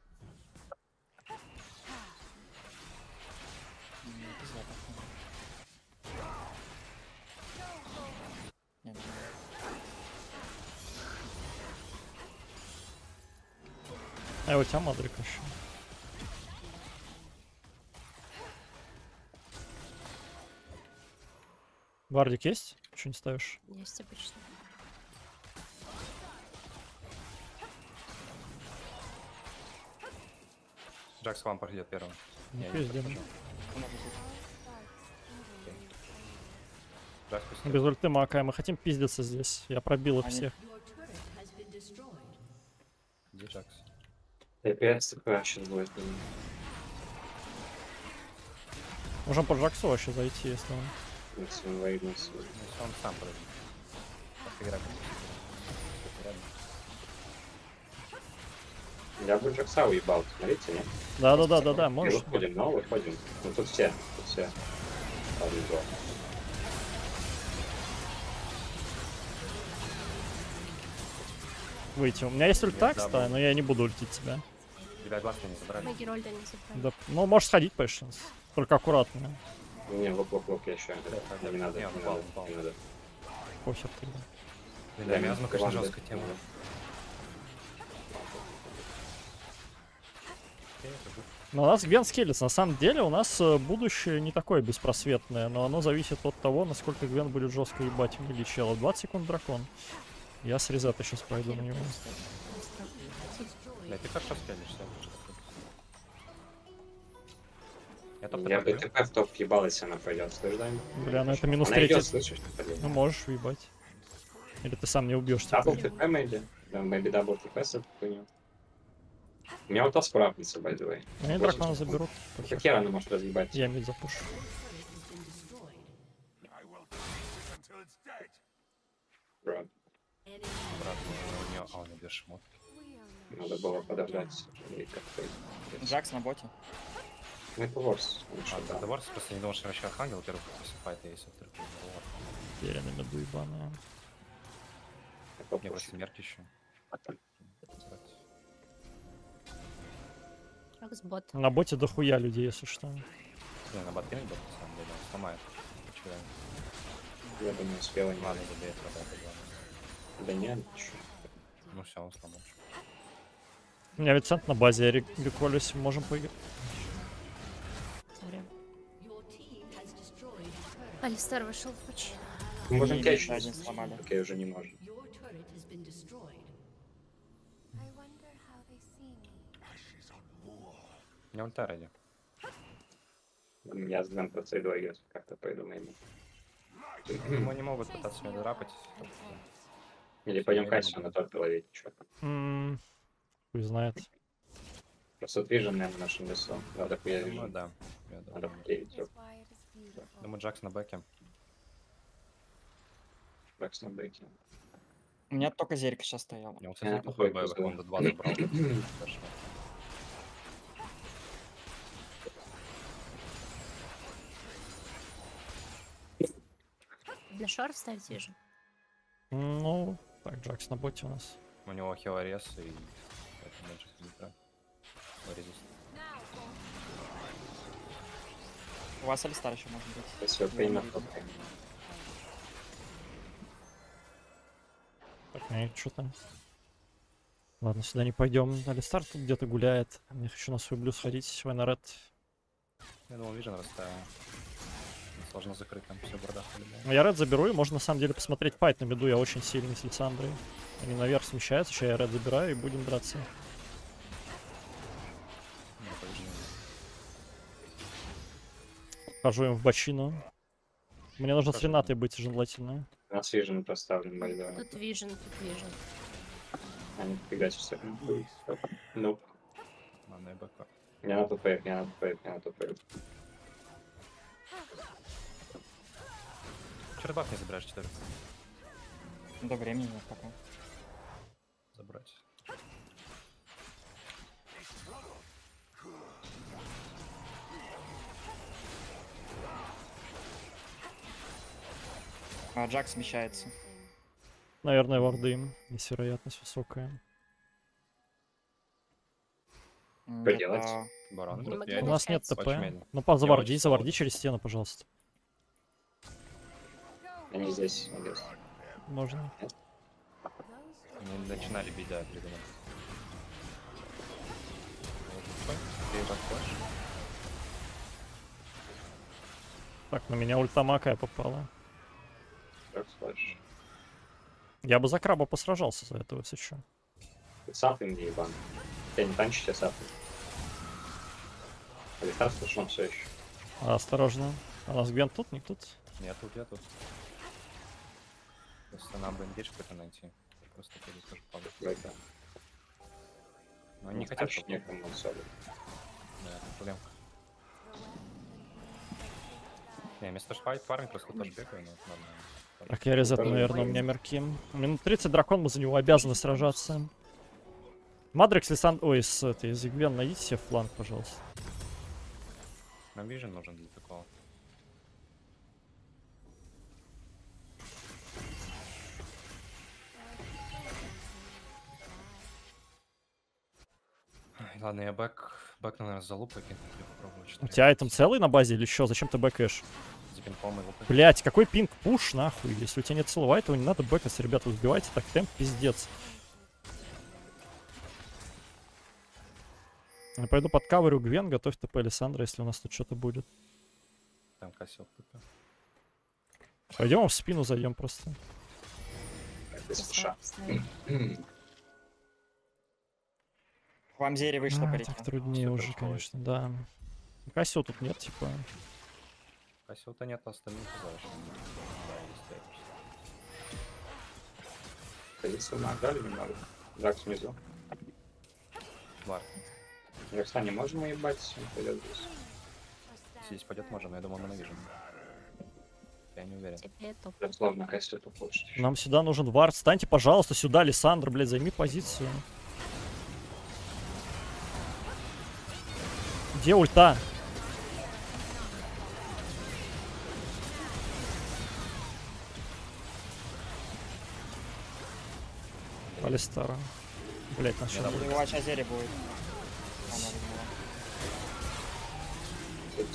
Нет, А у тебя Мадрик еще. Вардик есть? Что не ставишь? Есть обычно. Джакс вам придет первым. Не Я пиздим. подхожу. может быть. Джакс пустил. Без ульты Мака, мы хотим пиздиться здесь. Я пробил их Они- всех. Где Джакс? TPS ТП сейчас будет. Можем по Джаксу вообще зайти, если он... Максимум вейднес. Ну, если он сам пройдет. Отыграть. Рядом. Я бы Джакса уебал, смотрите, нет? Да, И можешь. выходим, но выходим. Ну тут все, тут все. Ладно, два. Выйти. У меня есть ульта, Да, кстати, был. но я не буду ультить тебя. Тебя глаз не забрали. Мы Герольда не забрали. Да. Ну, можешь сходить, Пэшенс. Только аккуратно. Не, лук, я еще. Не надо, Не, он не упал, надо, упал. не надо. Похер тогда. Для миазма, конечно, Ладно, жесткая тема. ладно. Но у нас Гвен скелется. На самом деле у нас будущее не такое беспросветное, но оно зависит от того, насколько Гвен будет жестко ебать мне лечила. 20 секунд дракон. Я с резета сейчас пойду на него. Бля, ты хорошо спелишься. Я топ Я бы ТП. ТП в топ ебал, если она пойдет. Ждем. Бля, ну это минус Она идет, 30. слышишь? Ну можешь уебать. Или ты сам не убьешь. Дабл ТП, maybe. Да, maybe дабл ТП с этой хуйней. У меня вот та справится, by the way. Они 8 дракона секунд. заберут. Как хер она может разъебать? Я мид запушу. Бро, У него, он без шмотки. надо было подождать. И как-то... Джакс на боте. Ну это ворс. Ну, что, да. Ворс просто не думал, что вообще Архангел, во-первых, посыпает, есть, во-вторых, вот. Я на меду ебаная. Это Не, пуш. просто мерки еще. Как с бот. На боте дохуя людей, если что. Не, на баткин бот, на самом деле, он сломает. Почему? Я бы не успела не Ладно, забей, это главное. Да нет, чё. Ну все, он сломал. У меня ведь цент на базе, я реколюсь, можем поиграть. Сори. Алистер вышел в путь. Мы можем И кетч. один сломали. Окей, уже не можем. У меня ульта ради. Я знаю про C2 играть. Как-то пойду maybe. Ему не могут пытаться меня драпать. Или пойдем Кайсу на торпе ловить. Чё. Хуй знает. Просто движем, наверное, нашим лесом. Надо хуя Думаю, вижу. да. Я Надо думаю. потерять. Думаю, Джакс на бэке. Бэкс на бэке. У меня только зерька сейчас стояла. У него, кстати, Я неплохой такой бэк, он до позвал. 2 забрал. Хорошо. На шор ставить вижу. Ну, так, Джакс на боте у нас. У него хилорез и... Это меньше ультра. Резист. У вас Алистар еще может быть. Если Я на не топ. видел. Так, что там? Ладно, сюда не пойдем. Алистар тут где-то гуляет. Я хочу на свой блю сходить, свой на ред. Я думал, вижен расставил. Сложно закрыть там все бардак. Ну, я ред заберу, и можно на самом деле посмотреть файт на меду. Я очень сильный с Лиссандрой. Они наверх смещаются, сейчас я ред забираю и будем драться. Хожу им в бочину. Мне нужно с Хорошо. Ренатой быть желательно. У нас вижен поставлен, бальда. Тут вижен, тут вижен. Они фигачатся. Ну, Мана и БК. мне надо тупейк, мне надо тупейк, мне надо тупейк. Чё баф не забираешь 4? До времени нет пока. Забрать. Джак смещается. Наверное, варды им. Есть вероятность высокая. Что делать? Барон. Не могли У нас нет начать. ТП. Очень медленно. Ну, Я заварди, очень заварди слабый. через стену, пожалуйста. Они здесь, надеюсь. Можно. Мы начинали бить, да, придумали. Ты флэш. Так, на меня ульта Макая попала. Так, слышь. Я бы за краба посражался за этого, если что. Сапы мне ебан. Я не танчите сапы. Алистар слышал все еще. Осторожно. А у нас Гвен тут, не тут? Нет, тут я тут. Просто нам бы индейш какой-то найти. Просто тоже тоже падает. Давай-ка. Но они не хотят танчить попробовать. некому особо. Да, это проблемка. Не, вместо файт фарминг просто тоже бегаю, но это нормально. Так, я резет, наверное, у меня мерким. Минут 30 дракон, мы за него обязаны сражаться. Мадрикс, Лисан... Ой, с этой, из Гвен, найдите себе фланг, пожалуйста. Нам вижен нужен для такого. Ай, ладно, я бэк, наверное, залуп какие-то попробую. У тебя айтем целый на базе или что? Зачем ты бэкаешь? Запинком и лупы. Блять, какой пинг пуш, нахуй. Если у тебя нет целого айтема, не надо бэкаться, ребята, убивайте, так темп пиздец. Я пойду под каверю Гвен, готовь ТП Александра, если у нас тут что-то будет. Там косил тупо. Пойдем в спину зайдем просто. Это США. К вам зелье вышло по реке. Так труднее Супер уже, человек. конечно, да. Кассио тут нет, типа. Косил-то нет, а остальные не знаешь. Да, есть это. Позицию мы отдали немного. Драк снизу. Вар. Рекса не можем уебать, он пойдет здесь. Если здесь пойдет, можно, я думаю, мы навижем. Я не уверен. Теперь топ. Так сложно, если тут лучше. Нам сюда нужен вард. Встаньте, пожалуйста, сюда, Лиссандр, блядь, займи позицию. Где ульта? Алистара. Блять, нас сейчас У него сейчас зелье будет. Она выгнала.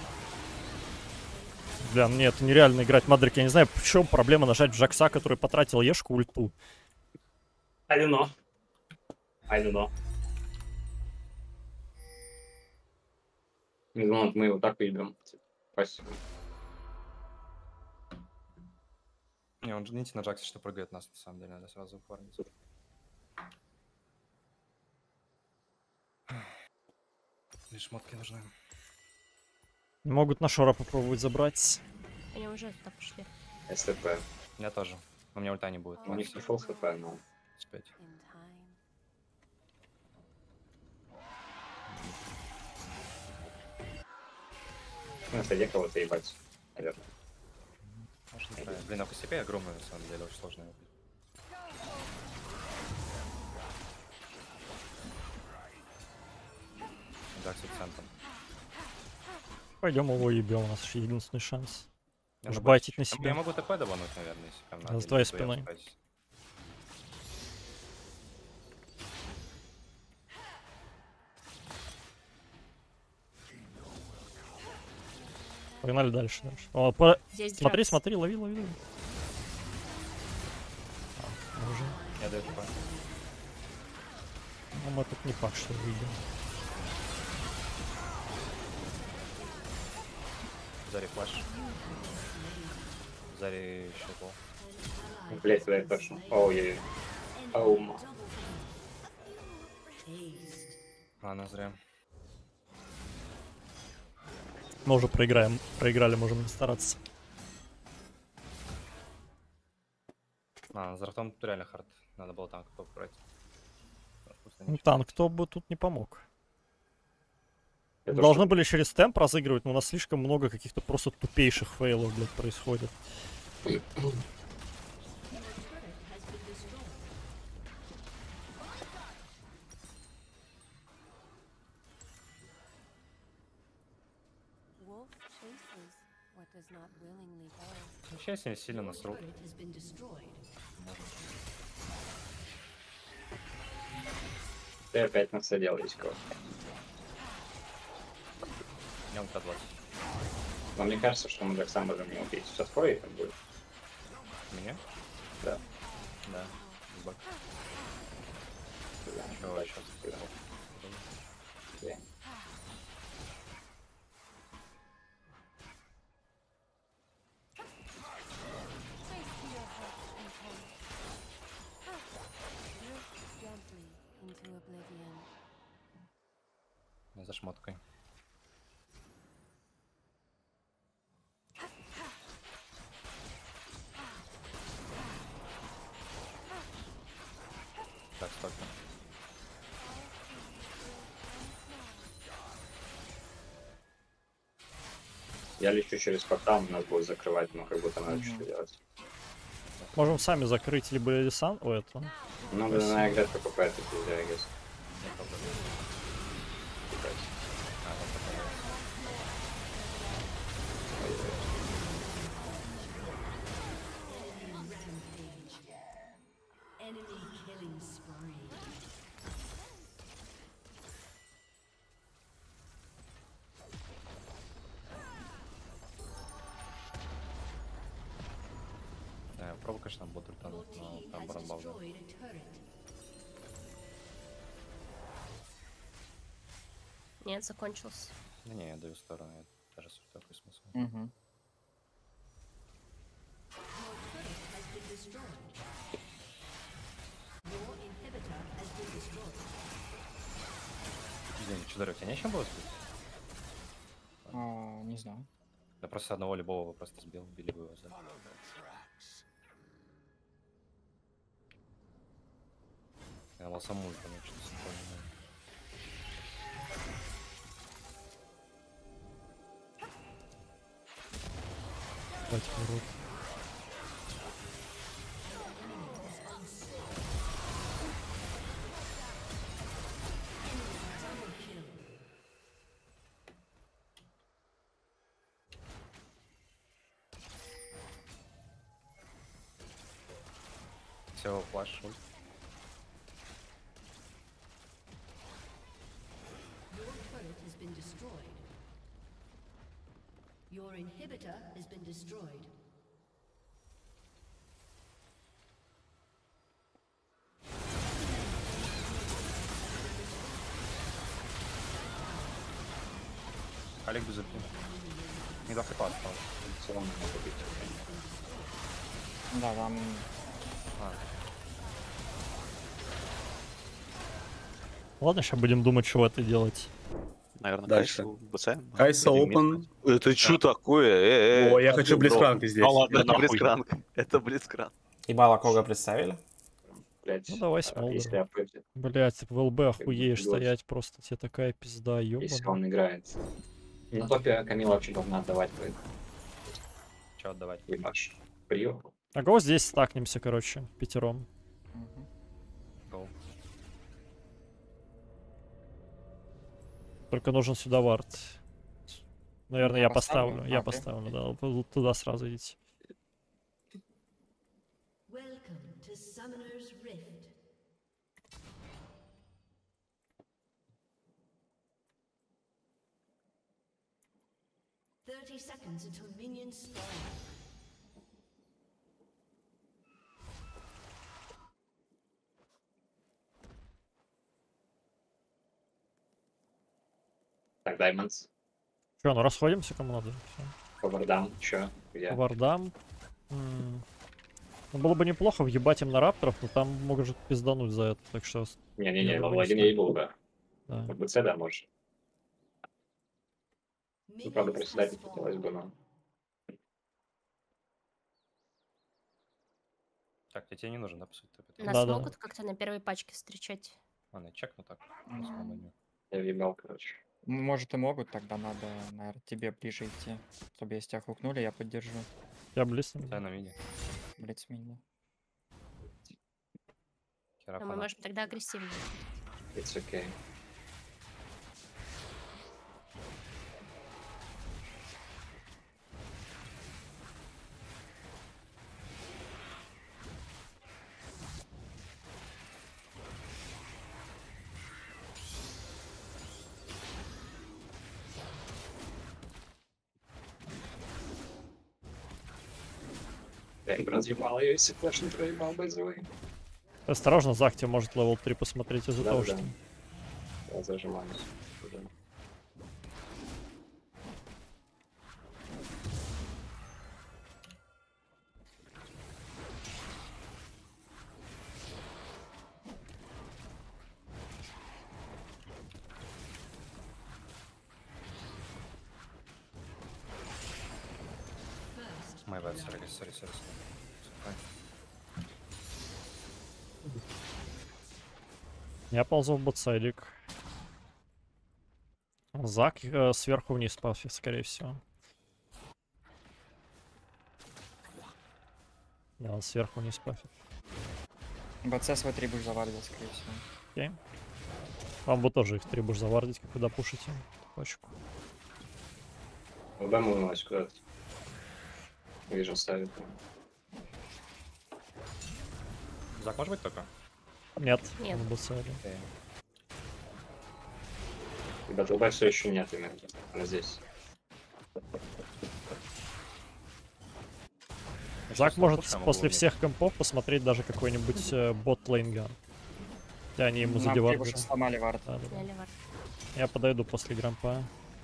Бля, мне это нереально играть Мадрик. Я не знаю, в чем проблема нажать в Джакса, который потратил Ешку ульту. I don't know. I don't know. Не знаю, мы его так выйдем. Спасибо. Не, он же не на Джаксе, что прыгает нас, на самом деле, надо сразу фармить. Лишь шмотки нужны. Могут на Шора попробовать забрать. Они уже туда пошли. СТП. У меня тоже. У меня ульта не будет. У них не фулл хп, но... Успеть. Ну, это где кого-то ебать, наверное. Можно правильно. Блин, а по себе огромный, на самом деле, очень сложно. Джакс в центр. Пойдем его ебем, у нас еще единственный шанс. Я Уж на байтить бэче. на себя. Я могу ТП давануть, наверное, если прям надо. с твоей или то я спиной. пытаюсь. Погнали дальше. О, Здесь смотри, Джакс. смотри, лови, лови. Уже. Я даю ТП. Ну, мы тут не факт, что выйдем. Зари флэш. Зари щелкнул. Блять, туда я точно. Оу-ей. Оума. Ладно, зря. Мы уже проиграли, можем не стараться. За ртом реально хард. Надо было танк попробовать. Ну, танк кто бы тут не помог. Это Должны что? были через темп разыгрывать, но у нас слишком много каких-то просто тупейших фейлов, блядь, происходит. Wolf chases what does not willingly go. Ну, сейчас я сильно насру. Turret has been destroyed. Ты опять насадил Витькова. Я он К20. Но мне кажется, что мы так сам можем не убить. Сейчас твой это будет. Меня? Да. Да. Бак. Чего сейчас? Да. Gently into oblivion. За шмоткой. Так, столько. Я лечу через портал, нас будет закрывать, но как будто надо что-то делать. Можем сами закрыть либо Элисан, о, это. Ну, да, на играть какая-то пиздя, I guess. Enemy killing spree. Пробую, конечно, бот ультануть, но там баранбал. Destroyed a turret. Нет, закончился. Да не, я даю сторону, я даже с такой смысл. Угу. Блин, что, Дарек, тебя нечем было сбить? Не знаю. Да просто одного любого просто сбил, били бы его за. Я думал, саму ультануть, что-то не понимаю. Давайте, урод. Все, флаш, ульт. Your turret has been destroyed. Your inhibitor has been destroyed. Олег без ульты. Не до флипа осталось. В целом не могу бить. Да, там Ладно, сейчас будем думать, что это делать. Наверное, Дальше. БЦ. Кайса open. Это что такое? О, я хочу Блицкранк здесь. Да ладно, это нахуй. Блицкранк. Это Блицкранк. Ебало кого представили? Блять, Ну, давай Смолдер. если опыт, Блять, в ЛБ охуеешь Идиот. стоять просто, тебе такая пизда, если ёбаная. он играет. На топе Камила вообще должна отдавать будет. Че отдавать? Ебаш. Прием. А го здесь стакнемся, короче, пятером. Гоу. Только нужен сюда вард. Наверное, я Поставлю? поставлю. Я Окей. поставлю, да. Вы туда сразу идите. Welcome to Summoner's Rift. Thirty seconds until minions spawn. Так, Даймондс. Че, ну расходимся, кому надо. Всё. По вардам. Чё? Где? По вардам. Ну, было бы неплохо въебать им на рапторов, но там может пиздануть за это, так что... Не-не-не, Я во думаю, Владине не не был бы. Да. В БЦ, да, может. Ну, правда, приседать не хотелось бы, но... Так, тебе не нужен, да, по сути, топит? Нас Да-да. могут как-то на первой пачке встречать. Ладно, я чекну так. на самом деле. Я въебал, короче. Может и могут, тогда надо, наверное, тебе ближе идти. Чтобы если тебя хукнули, я поддержу. Я близко. Да, на миде. Блицмин. Хера Но мы фанат. можем тогда агрессивнее. It's okay. Я бы разъебал ее, если флеш не проебал, by the way. Осторожно, Зак тебе может левел 3 посмотреть из-за того, что... Я зажимаюсь. Уже. My bad, sorry. Я ползу в ботсайдик. Зак сверху вниз пафи, скорее всего. Да, он сверху вниз пафит. БЦ свой 3 будешь заваривать, скорее всего. Окей. Вам бы тоже их 3 будешь завардить, как вы допушите. Точку. ВБ мылась куда-то. Вижу, ставит. Зак, может быть только? Нет, Нет. он в ботсайде. Окей. Ребята, ВБ все еще нет именно. Она здесь. Зак Сейчас может ловушка могу после иметь. всех компов посмотреть даже какой-нибудь бот-лейнган. И они ему Нам задевают. трибуши сломали вард. Да. Сняли вар. Я подойду после грампа.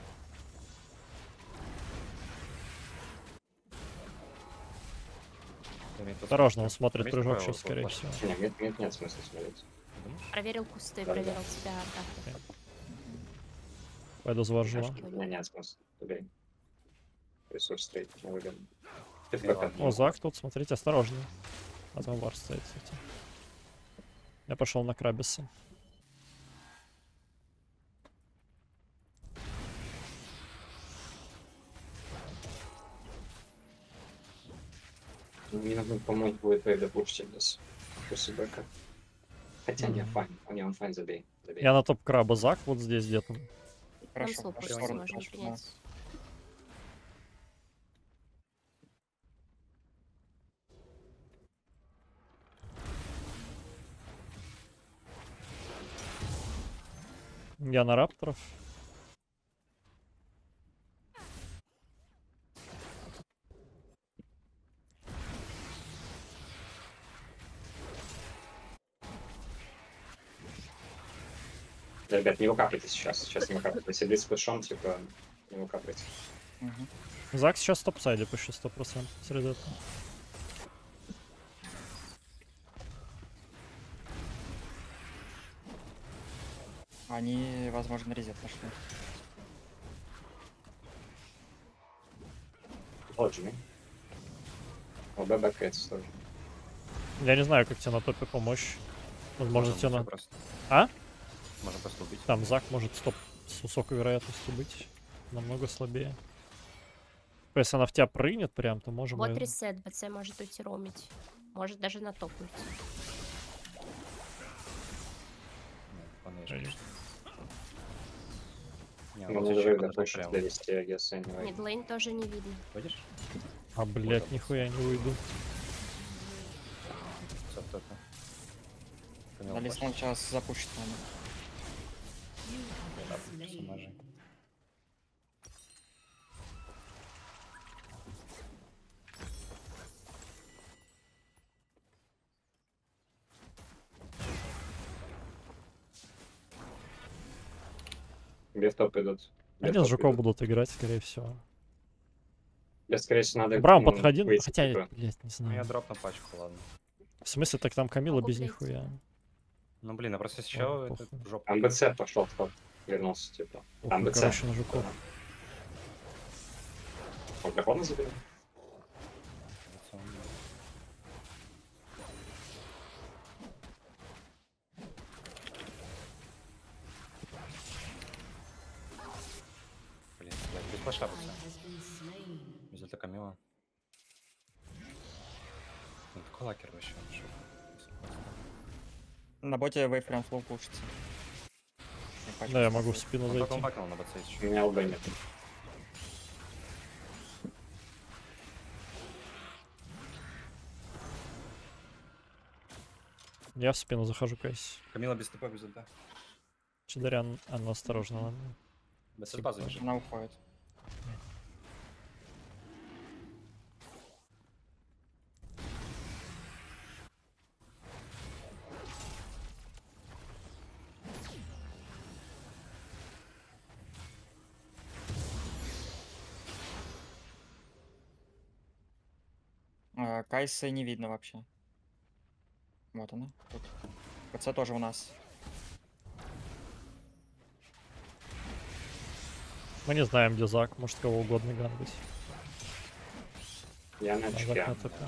Осторожно, он смотрит Вместе прыжок правила сейчас, скорее вот, всего. Нет смысла смотреть. Проверил кусты, Да-да. проверил тебя. Да. Пойду завожу. У меня нет смысла. Убей. Ресурс трейд, не выгодно. Ты в Я КП. О, Зак тут, смотрите, осторожно. А там вар стоит, кстати. Я пошел на Крабиса. Мне нужно помочь будет вейв допушить сейчас. После бэка. Хотя не, файн. Он файн, забей. Я на топ краба Зак вот здесь где-то. Нам Хорошо, слуп хорошо, можно хорошо, да. принять. Я на рапторов. Да, ребят, не выкапывайте сейчас. Сейчас не выкапывайте. Если близ пушом, типа, не выкапывайте. Мгм. Зак сейчас в топ-сайде почти 100% среди этого. Они, возможно, резет нашли. Лоджими. ОБ бэкается тоже. Я не знаю, как тебе на топе помочь. Возможно, тебе на... Просто. А? Можно просто убить. Там Зак может стоп с высокой вероятностью быть. Намного слабее. Если она в тебя прыгнет прям, то можем... Вот и- ресет, БЦ может уйти роумить. Может даже на топ уйти. Конечно. Не, Ну, вот надо еще вейв куда-то допушить прям. довести, I guess, anyway. Мидлейн тоже не видно. Будешь? А, блядь, нихуя не выйду. Всё, кто-то. Понял, На башню. лесном сейчас запушит надо. Да, персонажей. Без топ идут. Без Один топ жуков идут. будут играть, скорее всего. Без, скорее всего, надо... Браун ну, подходи, выйти, хотя, типа. блядь, не Ну, я знаю. дропну пачку, ладно. В смысле, так там Камила Могу без блядь. нихуя. Ну, блин, а просто сейчас Ладно, это похуй. жопа. МБЦ пошел в топ. Вернулся, типа. Похуй, МБЦ. короче, на жуков. Дракона заберем. Блин, блядь, без флеша просто. Без ульта Камила. Ну, такой лакер вообще. он шо. На боте вейфрейм флоу пушится. Да, я могу в спину Он потом зайти. бакнул на БЦ У еще. меня ЛБ нет. Я в спину захожу, Кайс. Камила без ТП, без ульта. Чидарян, а ну осторожно, ладно. БЦ базы бежит. Она уходит. Кайсы не видно вообще. Вот она. Тут. ПЦ тоже у нас. Мы не знаем, где Зак, может кого угодно гангать. Я на А Зак очке. на ТП.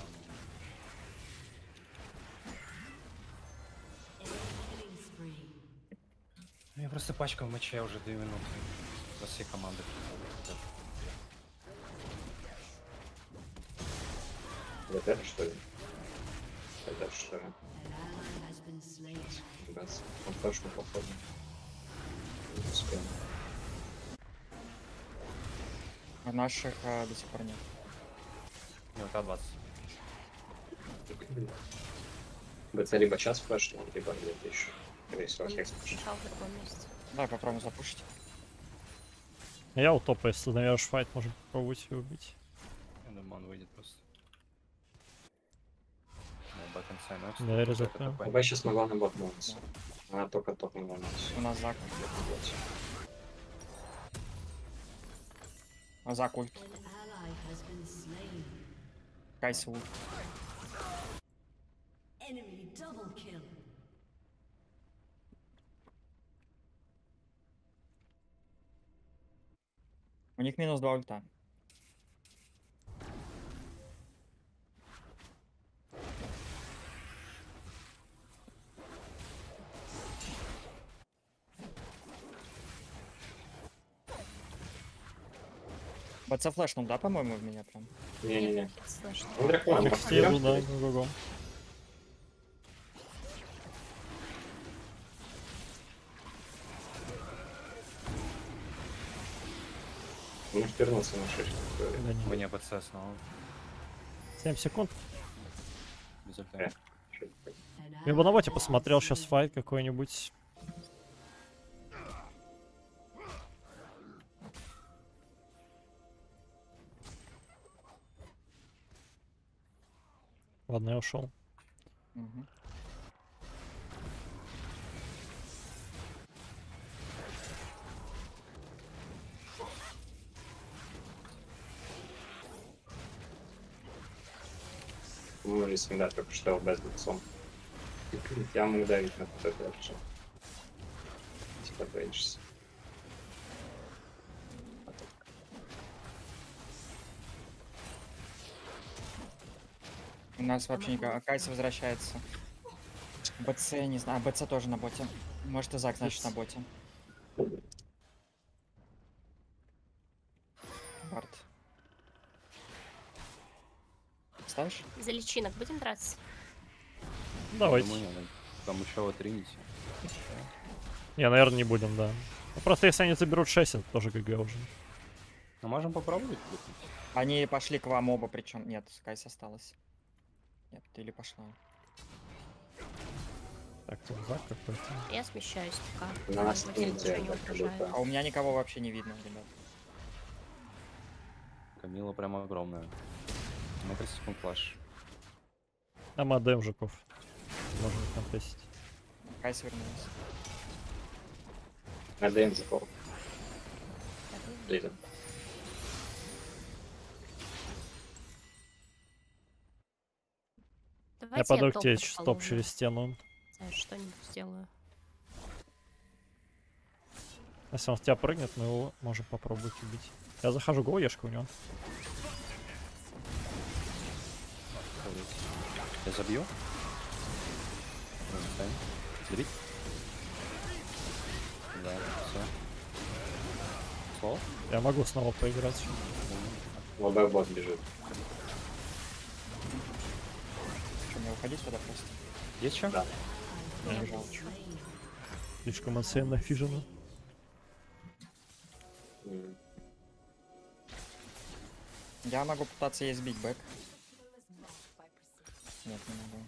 Я просто пачка в моче уже 2 минуты. За всей команды. Вот это что ли? Это что ли? Раз. Он точно походу. Не успел. А наших до сих пор нет. Не, ульта 20. БЦ либо сейчас флешнул, либо где-то еще. Скорее всего, Он хекс пошел. лежал в другом месте. Давай попробуем запушить. Я у топа, если навяжешь файт, можем попробовать его убить. Я думаю, он выйдет просто. Да, бэкэнсай, но Да, я результат. БЦ сейчас могла на бот мовиться. Она только топнула нас. У нас Зак. А Зак ульт. Кайсы ульт. У них минус 2 ульта. БЦ флешнул, да, по-моему, в меня прям? Не-не-не. Нет, слышно. Ну, дракон, Все иду, да, на другом. Он вернулся на 6. Да не. Мне БЦ снова. 7 секунд. Без ульта. Я бы на боте посмотрел сейчас файт какой-нибудь. Ладно, я ушел. Мгм. Мы можем снедать только что без лицом. Я могу давить на кто-то дальше. Типа двоишься. У нас вообще никак. Кайс возвращается. БЦ, не знаю. БЦ тоже на боте. Может и Зак, значит, на боте. Барт. Ставишь? За личинок будем драться? Давайте. Думаю, не, там еще вот ринить. Не, наверное, не будем, да. Ну, просто если они заберут 6, это тоже ГГ уже. Ну можем попробовать купить. Они пошли к вам оба, причем. Нет, Кайс осталась. Нет, ты или пошла. Так, тут Зак какой-то. Я смещаюсь пока. На нас Вроде не ничего не делает, угрожает. как А у меня никого вообще не видно, ребят. Камила прям огромная. На 30 секунд флаш. А модем жуков. Можно контестить. Кайс вернулась. На ДМ закол. Так, Лиза. давайте Я подаю к топ тебе подполовлю. топ через стену. Знаешь, что-нибудь сделаю. Если он в тебя прыгнет, мы его можем попробовать убить. Я захожу, гоешка у него. Я забью. Добить? Да, все. Слово? Я могу снова поиграть. ЛБ бот бежит. Что, мне уходить туда просто? Есть что? Да. Я бежал. хочу. Слишком оценно фижена. М. Я могу пытаться ей сбить бэк. Нет, не могу.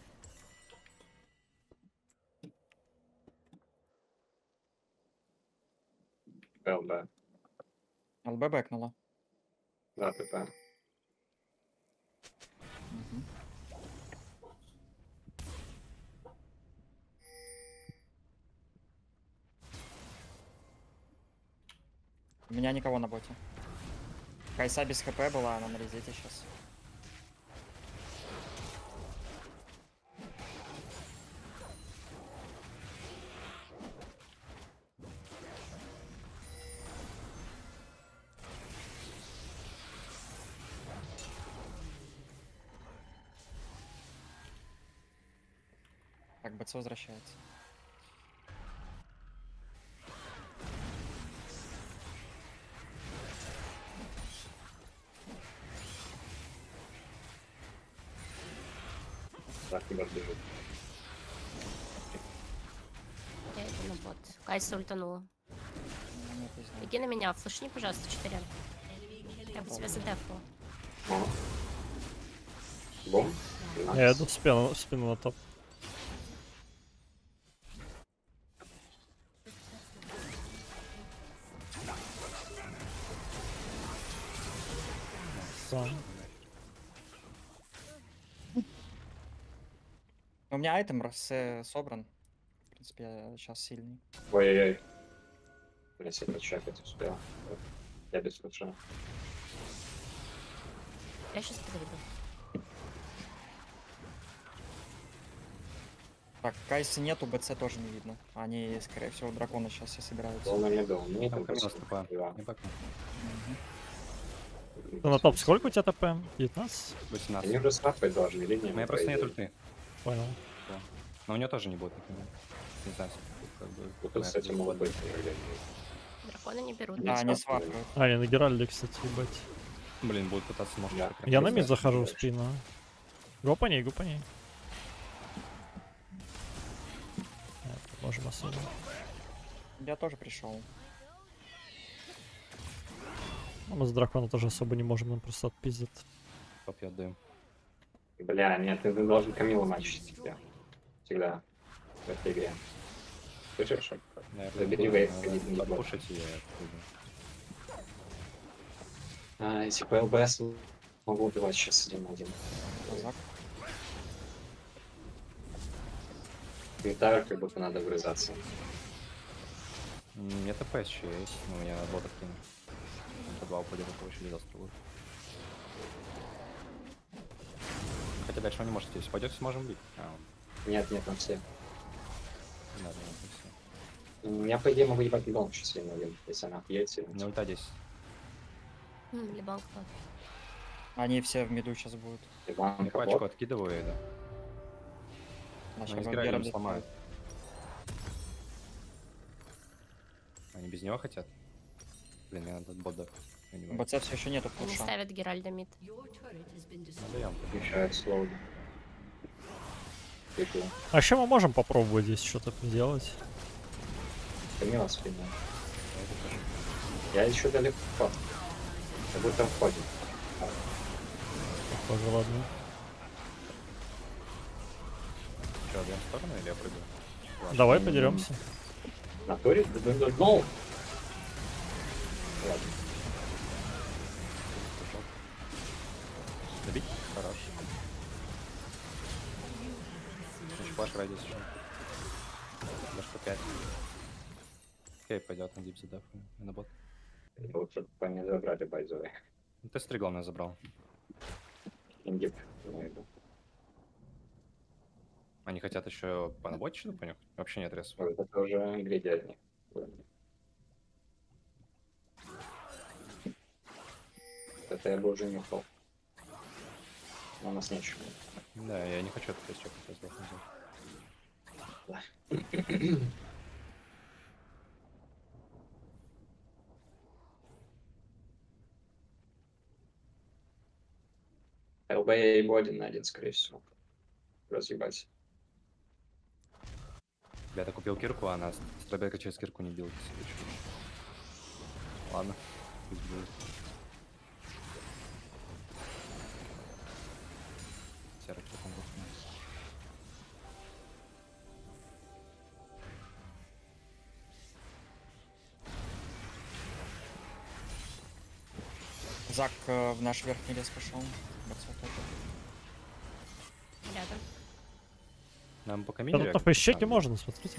ЛБ. ЛБ бэкнула. Да, ТП. Мгм. У меня никого на боте. Кайса без хп была, она на резете сейчас. Так, БЦ возвращается. Так, ребят, бежит. Я иду на бот. Кайса ультанула. Ну, нет, не знаю. Беги на меня, флешни, пожалуйста, 4. Я бы тебя задефала. О. Бом. Я иду в спину на топ. Сам. У меня айтем собран. В принципе, я сейчас сильный. Ой-ой-ой. Блин, себе подчакать успел. Я без флеша. Я сейчас подойду. Так, Кайсы нету, БЦ тоже не видно. Они, скорее всего, драконы сейчас все собираются. Он на меду. Мне Там там камера просто стопа. два. Не бэкну. Ты на топ сколько у тебя ТП? 19? 18. Они уже свапать должны, или нет? У меня просто нет ульты. Понял. Но у нее тоже не будет, например. Не знаю, как бы... Тут, кстати, могут быть иногда. Драконы не берут. Да, они свапают. свапают. А, я на Геральде, кстати, ебать. Блин, будут пытаться, может, Да. как-то Я на не мид знаю, захожу в что спину. Го по ней, го по ней. Нет, можем особо. Я тоже пришел. Ну, мы с дракона тоже особо не можем, он просто отпиздит. Топ я отдаю. Бля, нет, ты должен Камилу мачить себя. Всегда. В этой игре. Слышишь? Забери вейв, ходить на него. Подпушить и я отойду. Типа ЛБС могу убивать сейчас 1 на 1. Казак. И так как будто надо врезаться. Мне ТП еще есть, но я бота кину. По 2 упадет, это очень застрелу. Хотя дальше вы не можете, если пойдете, сможем бить. Нет, нет, там все. Не надо, не все. Я, по идее, могу ебать лидон сейчас 1 на 1, если она пьете. У меня ульта 10. Либо кто. Они все в миду сейчас будут. Я Иван, пачку откидываю, да. А Но сейчас из Геральда не сломают. Они без него хотят? Блин, мне надо бот дать. Я не могу. БЦ все еще нету Они пуша. ставят Геральда мид. Надаем. мешает слоу. Типа, А еще мы можем попробовать здесь что-то делать. Камила спина. Я еще далеко. Как будто входит. Похоже, ладно. Че, отдаем в сторону или я прыгаю? Давай подеремся. На туре? Ну! Ладно. Добить? Хорош. Еще флаш радиус еще. Даже по 5. Окей, пойдет на дип задафу. На бот. Лучше по мне забрали байзовый. Ну, ты стриг, главное, забрал. Ингип. имею в виду. Они хотят еще по наботе что-то понюхать? Вообще нет ресурсов. Вот это уже ингредиент от них. Это я бы уже нюхал. Но у нас нечего. Да, я не хочу это чекать, я сдохну. ЛБ я ебу 1-1, скорее всего. Разъебать. Я-то купил кирку, а она стробека через кирку не бил. Ладно, пусть будет. Серый потом будет. Зак в наш верхний лес пошел. Рядом. Нам по Да камине. тут на фейсчеке можно, смотрите.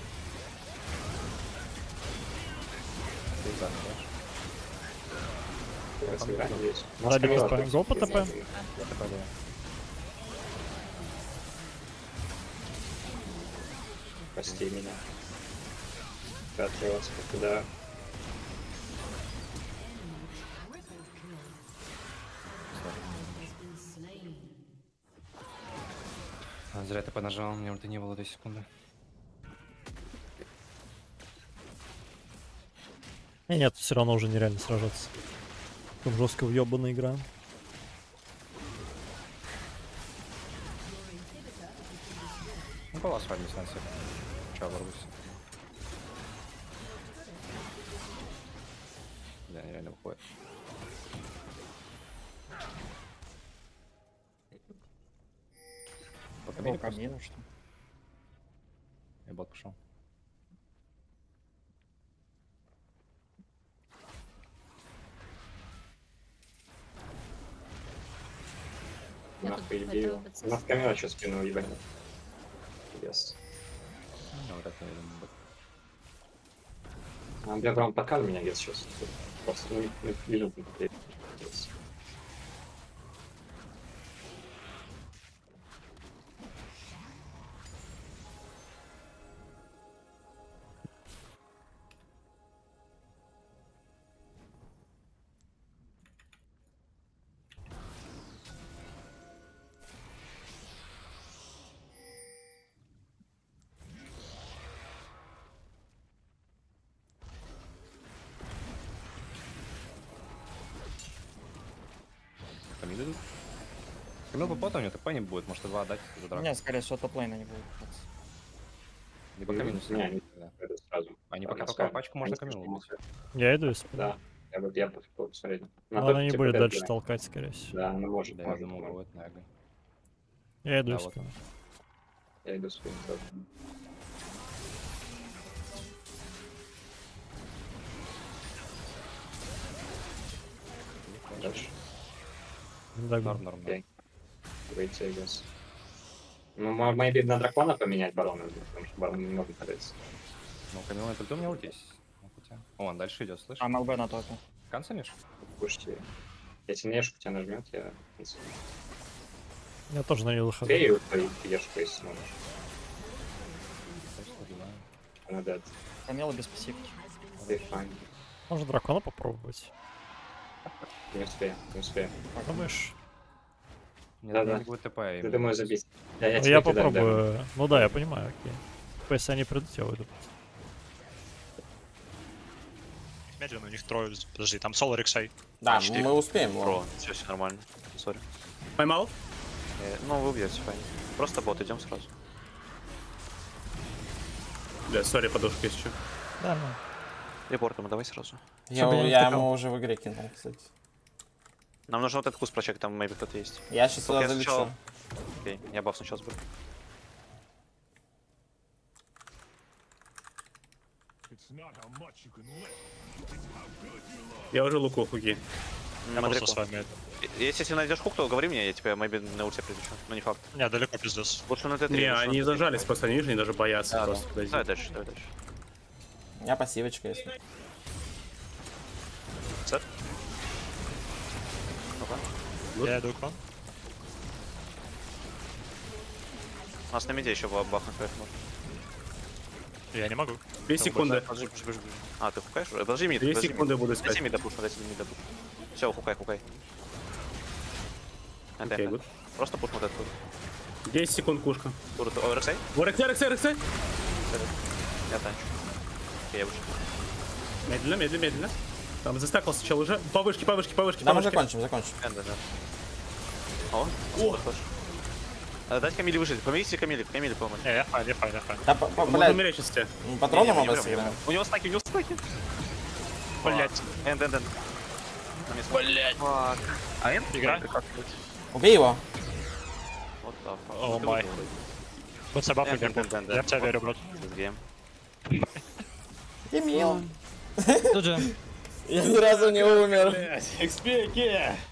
Разыграем здесь. Сзади ТП. Го по ТП. Прости меня. Отрываться куда. Зря ты понажал, у меня ульты не было 2 секунды. Нет, все равно уже нереально сражаться. Там жестко въебанная игра. Ну, по вас валить на всех. Чё, ворвусь. Да, нереально выходит. По камине просто. Камину, что? И бот пошел. Я Нахуй тут ебею. этого БЦ. У нас камера сейчас спину ебанет. Yes. Ну, вот это, я думаю, бот. А, бля, прям подкал меня где-то сейчас. Просто, ну, минут не потерял. Камиль идут. Камил по боту, у него ТП не будет, может 2 отдать за драку. Нет, скорее всего, топ-лейна не будет. Либо камину Не, снимут. это сразу. Они Да, пока на скайп. пачку можно Они камину. слишком Я иду из. Да, я посмотрел. Но она не будет дальше толкать, скорее всего. Да, она может, Да, я может, думал, может. вот, наверное. Я иду Да, из. вот. Я иду спину тоже. Дальше. Да, Норм, норм. Окей. Выйти, I guess. Ну, maybe на дракона поменять барона, потому что барон не может ходить. Ну, Камил на ульту у меня ульт есть. Ну, хотя. О, он дальше идет, слышишь? А МЛБ на топе. Канцелишь? Слушайте, если нежку тебя нажмет, я... я тоже на нее захожу. Фею твою ешку, если сможешь. Она дает. Камила без пассивки. Ты файн. Можно дракона попробовать. Не успею, не успею. Думаешь? Нет, Да-да. не будет ТП. Ты думаешь забить? Я Ну, тебе я кидаю, да. попробую. Ну да, я понимаю, окей. Если они придут, я выйду. Медленно, у них трое. Подожди, там соло Рексай. Да, Почти. мы успеем. Про, ладно. все нормально. Сори. Поймал? Ну, вы убьете, файн. Просто бот, идем сразу. Бля, сори, подушка еще. Да, ну. Репортом давай сразу. Чтобы я не Я втыкал. ему уже в игре кинул, кстати. Нам нужно вот этот куст прочекать, там maybe кто-то есть. Я сейчас Только туда я залечу. сначала- Окей, я бафну сейчас буду. Я уже луку хуки. Я просто с вами. Если найдешь хук, то говори мне, я тебя maybe на ульте прилечу. Но не факт. Не, далеко пиздец. Лучше на Т3. Не, лучше они на Т3. зажались, просто они, видишь, они даже боятся Да, просто. да. подойти. Давай дальше, давай дальше. У меня пассивочка, если. Сет? Ну-ка. Я иду к вам. У нас на миде еще бахнуть вверх можно. Я не могу. 2 секунды. Подожди, подожди, подожди. А, ты хукаешь уже? Подожди мид, 2 подожди секунды мид. буду Дайте искать. мида пуш, дайте мида пуш. Все, хукай, хукай. Окей, гуд. Просто пуш вот этот. 10 секунд кушка. Туру, Рексей? Рексей. Я танчу. Окей, я вышел. Медленно. Там застакался чел уже. Повышки. Да, мы закончим. Да. О, хорош. Дать Камиле выжить. Помогите Камиле, помочь. Не, я файн. Да, Можно блядь, умереть сейчас тебе. патроном Не, не обойти. умрем. У него стаки. Блять. Энд. Блять. А энд? Игра? Убей его. Вот так. О май. Вот собака Энд. Я в тебя верю, брат. Ты мил. Тут же. Я ни разу не умер. XP,